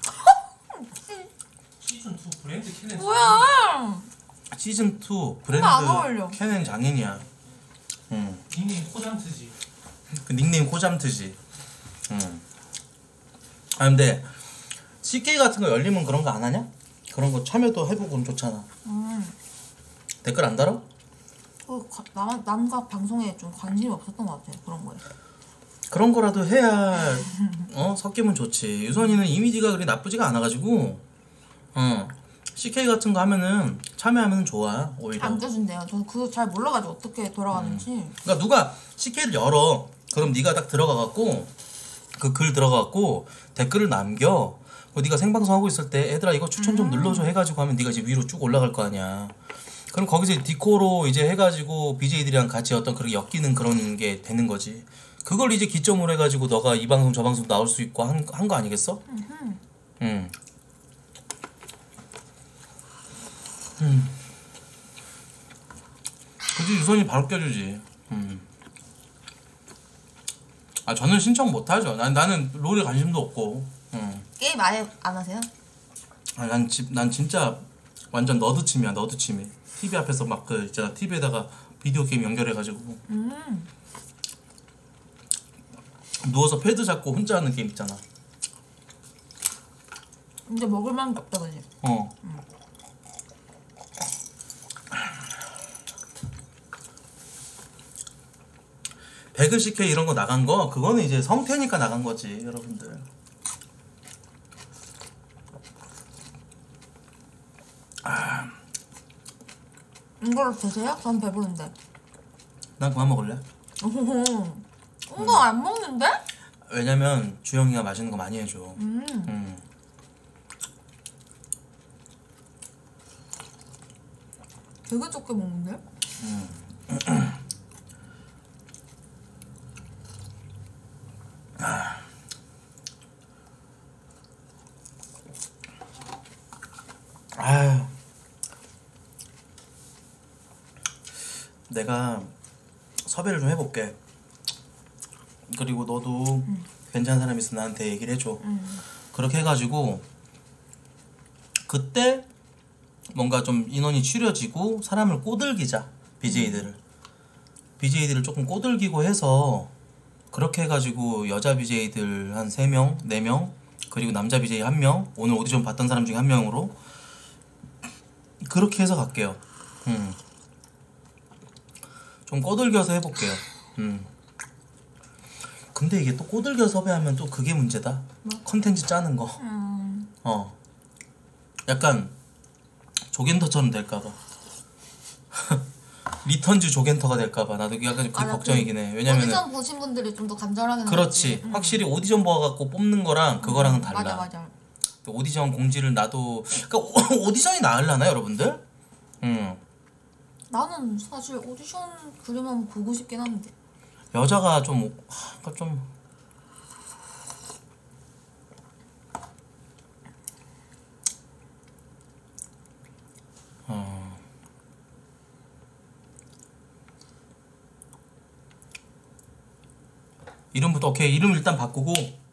시즌 투 브랜드 킬렌. 뭐야? 시즌 투 브랜드 안 어울려. 캐넨 장인이야. 음. 닉네임 코잠트지. 그 닉네임 코잠트지. 음. 아 근데 씨케이 같은 거 열리면 그런 거 안 하냐? 그런 거 참여도 해보고 그럼 좋잖아. 음. 댓글 안 달아? 그 가- 남, 남과 방송에 좀 관심이 없었던 것 같아요. 그런 거에. 그런 거라도 해야 어 섞이면 좋지. 유선이는 이미지가 그리 나쁘지가 않아가지고 어 씨케이 같은 거 하면은 참여하면 좋아 오히려. 안 껴준대요. 저 그거 잘 몰라가지고 어떻게 돌아가는지. 음. 그러니까 누가 씨케이를 열어. 그럼 네가 딱 들어가갖고 그 글 들어가갖고 댓글을 남겨. 뭐 네가 생방송 하고 있을 때 애들아 이거 추천 좀 음. 눌러줘 해가지고 하면 네가 이제 위로 쭉 올라갈 거 아니야. 그럼 거기서 디코로 이제 해가지고 비제이들이랑 같이 어떤 그렇게 엮이는 그런 게 되는 거지. 그걸 이제 기점으로 해가지고 너가 이 방송 저 방송 나올 수 있고 한 한 거 아니겠어? 응. 음. 음. 그지 유선이 바로 껴주지. 음. 아 저는 신청 못하죠. 난 나는 롤에 관심도 없고. 음. 게임 아예 안 하세요? 아, 난, 집, 난 진짜 완전 너드침이야 너드침이. 티비 앞에서 막 그 있잖아 티비에다가 비디오 게임 연결해가지고 음. 누워서 패드 잡고 혼자 하는 게임 있잖아. 이제 먹을 만한 게 없다 그지? 어. 배그 씨케이 이런 거 나간 거 그거는 이제 성태니까 나간 거지 여러분들. 이걸로 드세요? 전 배부른데. 난 그만 먹을래. 오호호. 이거 안 먹는데? 왜냐면 주영이가 맛있는 거 많이 해줘. 음. 음. 되게 적게 먹는데? 아유. 내가 섭외를 좀 해볼게. 그리고 너도 음. 괜찮은 사람 있으면 나한테 얘기를 해줘. 음. 그렇게 해가지고 그때 뭔가 좀 인원이 줄여지고 사람을 꼬들기자. 비제이들을 비제이들을 조금 꼬들기고 해서 그렇게 해가지고 여자 비제이들 한 세 명, 네 명 그리고 남자 비제이 한 명 오늘 오디션 봤던 사람 중에 한 명으로 그렇게 해서 갈게요. 음. 좀 꼬들겨서 해볼게요. 음. 근데 이게 또 꼬들겨 섭외하면 또 그게 문제다. 뭐? 컨텐츠 짜는 거. 음. 어. 약간 조겐터처럼 될까봐. 리턴즈 조겐터가 될까봐 나도 약간 그게 맞아, 걱정이긴 해. 왜냐면은 오디션 보신 분들이 좀 더 간절하게 그렇지. 나왔지. 음. 확실히 오디션 보아갖고 뽑는 거랑 그거랑은 달라. 맞아 맞아. 또 오디션 공지를 나도 그러니까 오- 오디션이 나으려나 여러분들? 음. 나는 사실 오디션 그림만 보고 싶긴 한데. 여자가 좀 하, 그러니까 좀 어. 이름부터 오케이. 이름 일단 바꾸고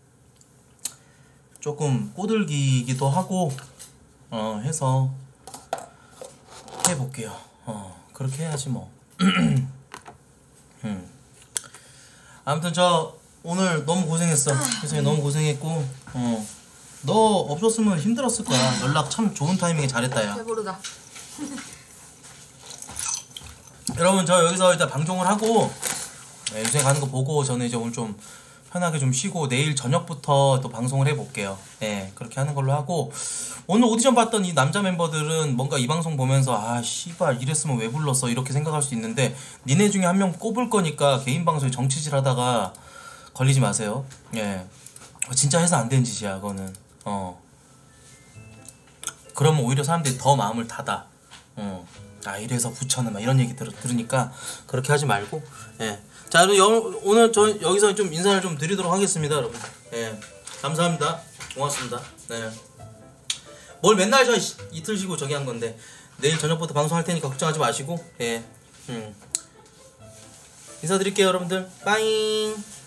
조금 꼬들기기도 하고 어 해서 해볼게요. 어 그렇게 해야지 뭐. 음. 아무튼 저 오늘 너무 고생했어. 세상에 너무 고생했고 어 너 없었으면 힘들었을 거야. 연락 참 좋은 타이밍에 잘했다 야. 배부르다. 여러분 저 여기서 일단 방송을 하고 네, 요새 가는 거 보고 저는 이제 오늘 좀 편하게 좀 쉬고 내일 저녁부터 또 방송을 해볼게요. 네 그렇게 하는 걸로 하고 오늘 오디션 봤던 이 남자 멤버들은 뭔가 이 방송 보면서 아 씨발 이랬으면 왜 불렀어 이렇게 생각할 수 있는데 니네 중에 한 명 꼽을 거니까 개인 방송에 정치질 하다가 걸리지 마세요. 예 진짜 해서 안 되는 짓이야 그거는. 어 그러면 오히려 사람들이 더 마음을 닫아. 어. 아 이래서 부처는 막 이런 얘기 들, 들으니까 그렇게 하지 말고 예. 자 여러분 여, 오늘 저 여기서 좀 인사를 좀 드리도록 하겠습니다 여러분. 예 감사합니다. 고맙습니다. 네. 뭘 맨날 저 이- 이틀 쉬고 저기 한 건데 내일 저녁부터 방송할 테니까 걱정하지 마시고 예. 음. 인사드릴게요 여러분들. 빠잉.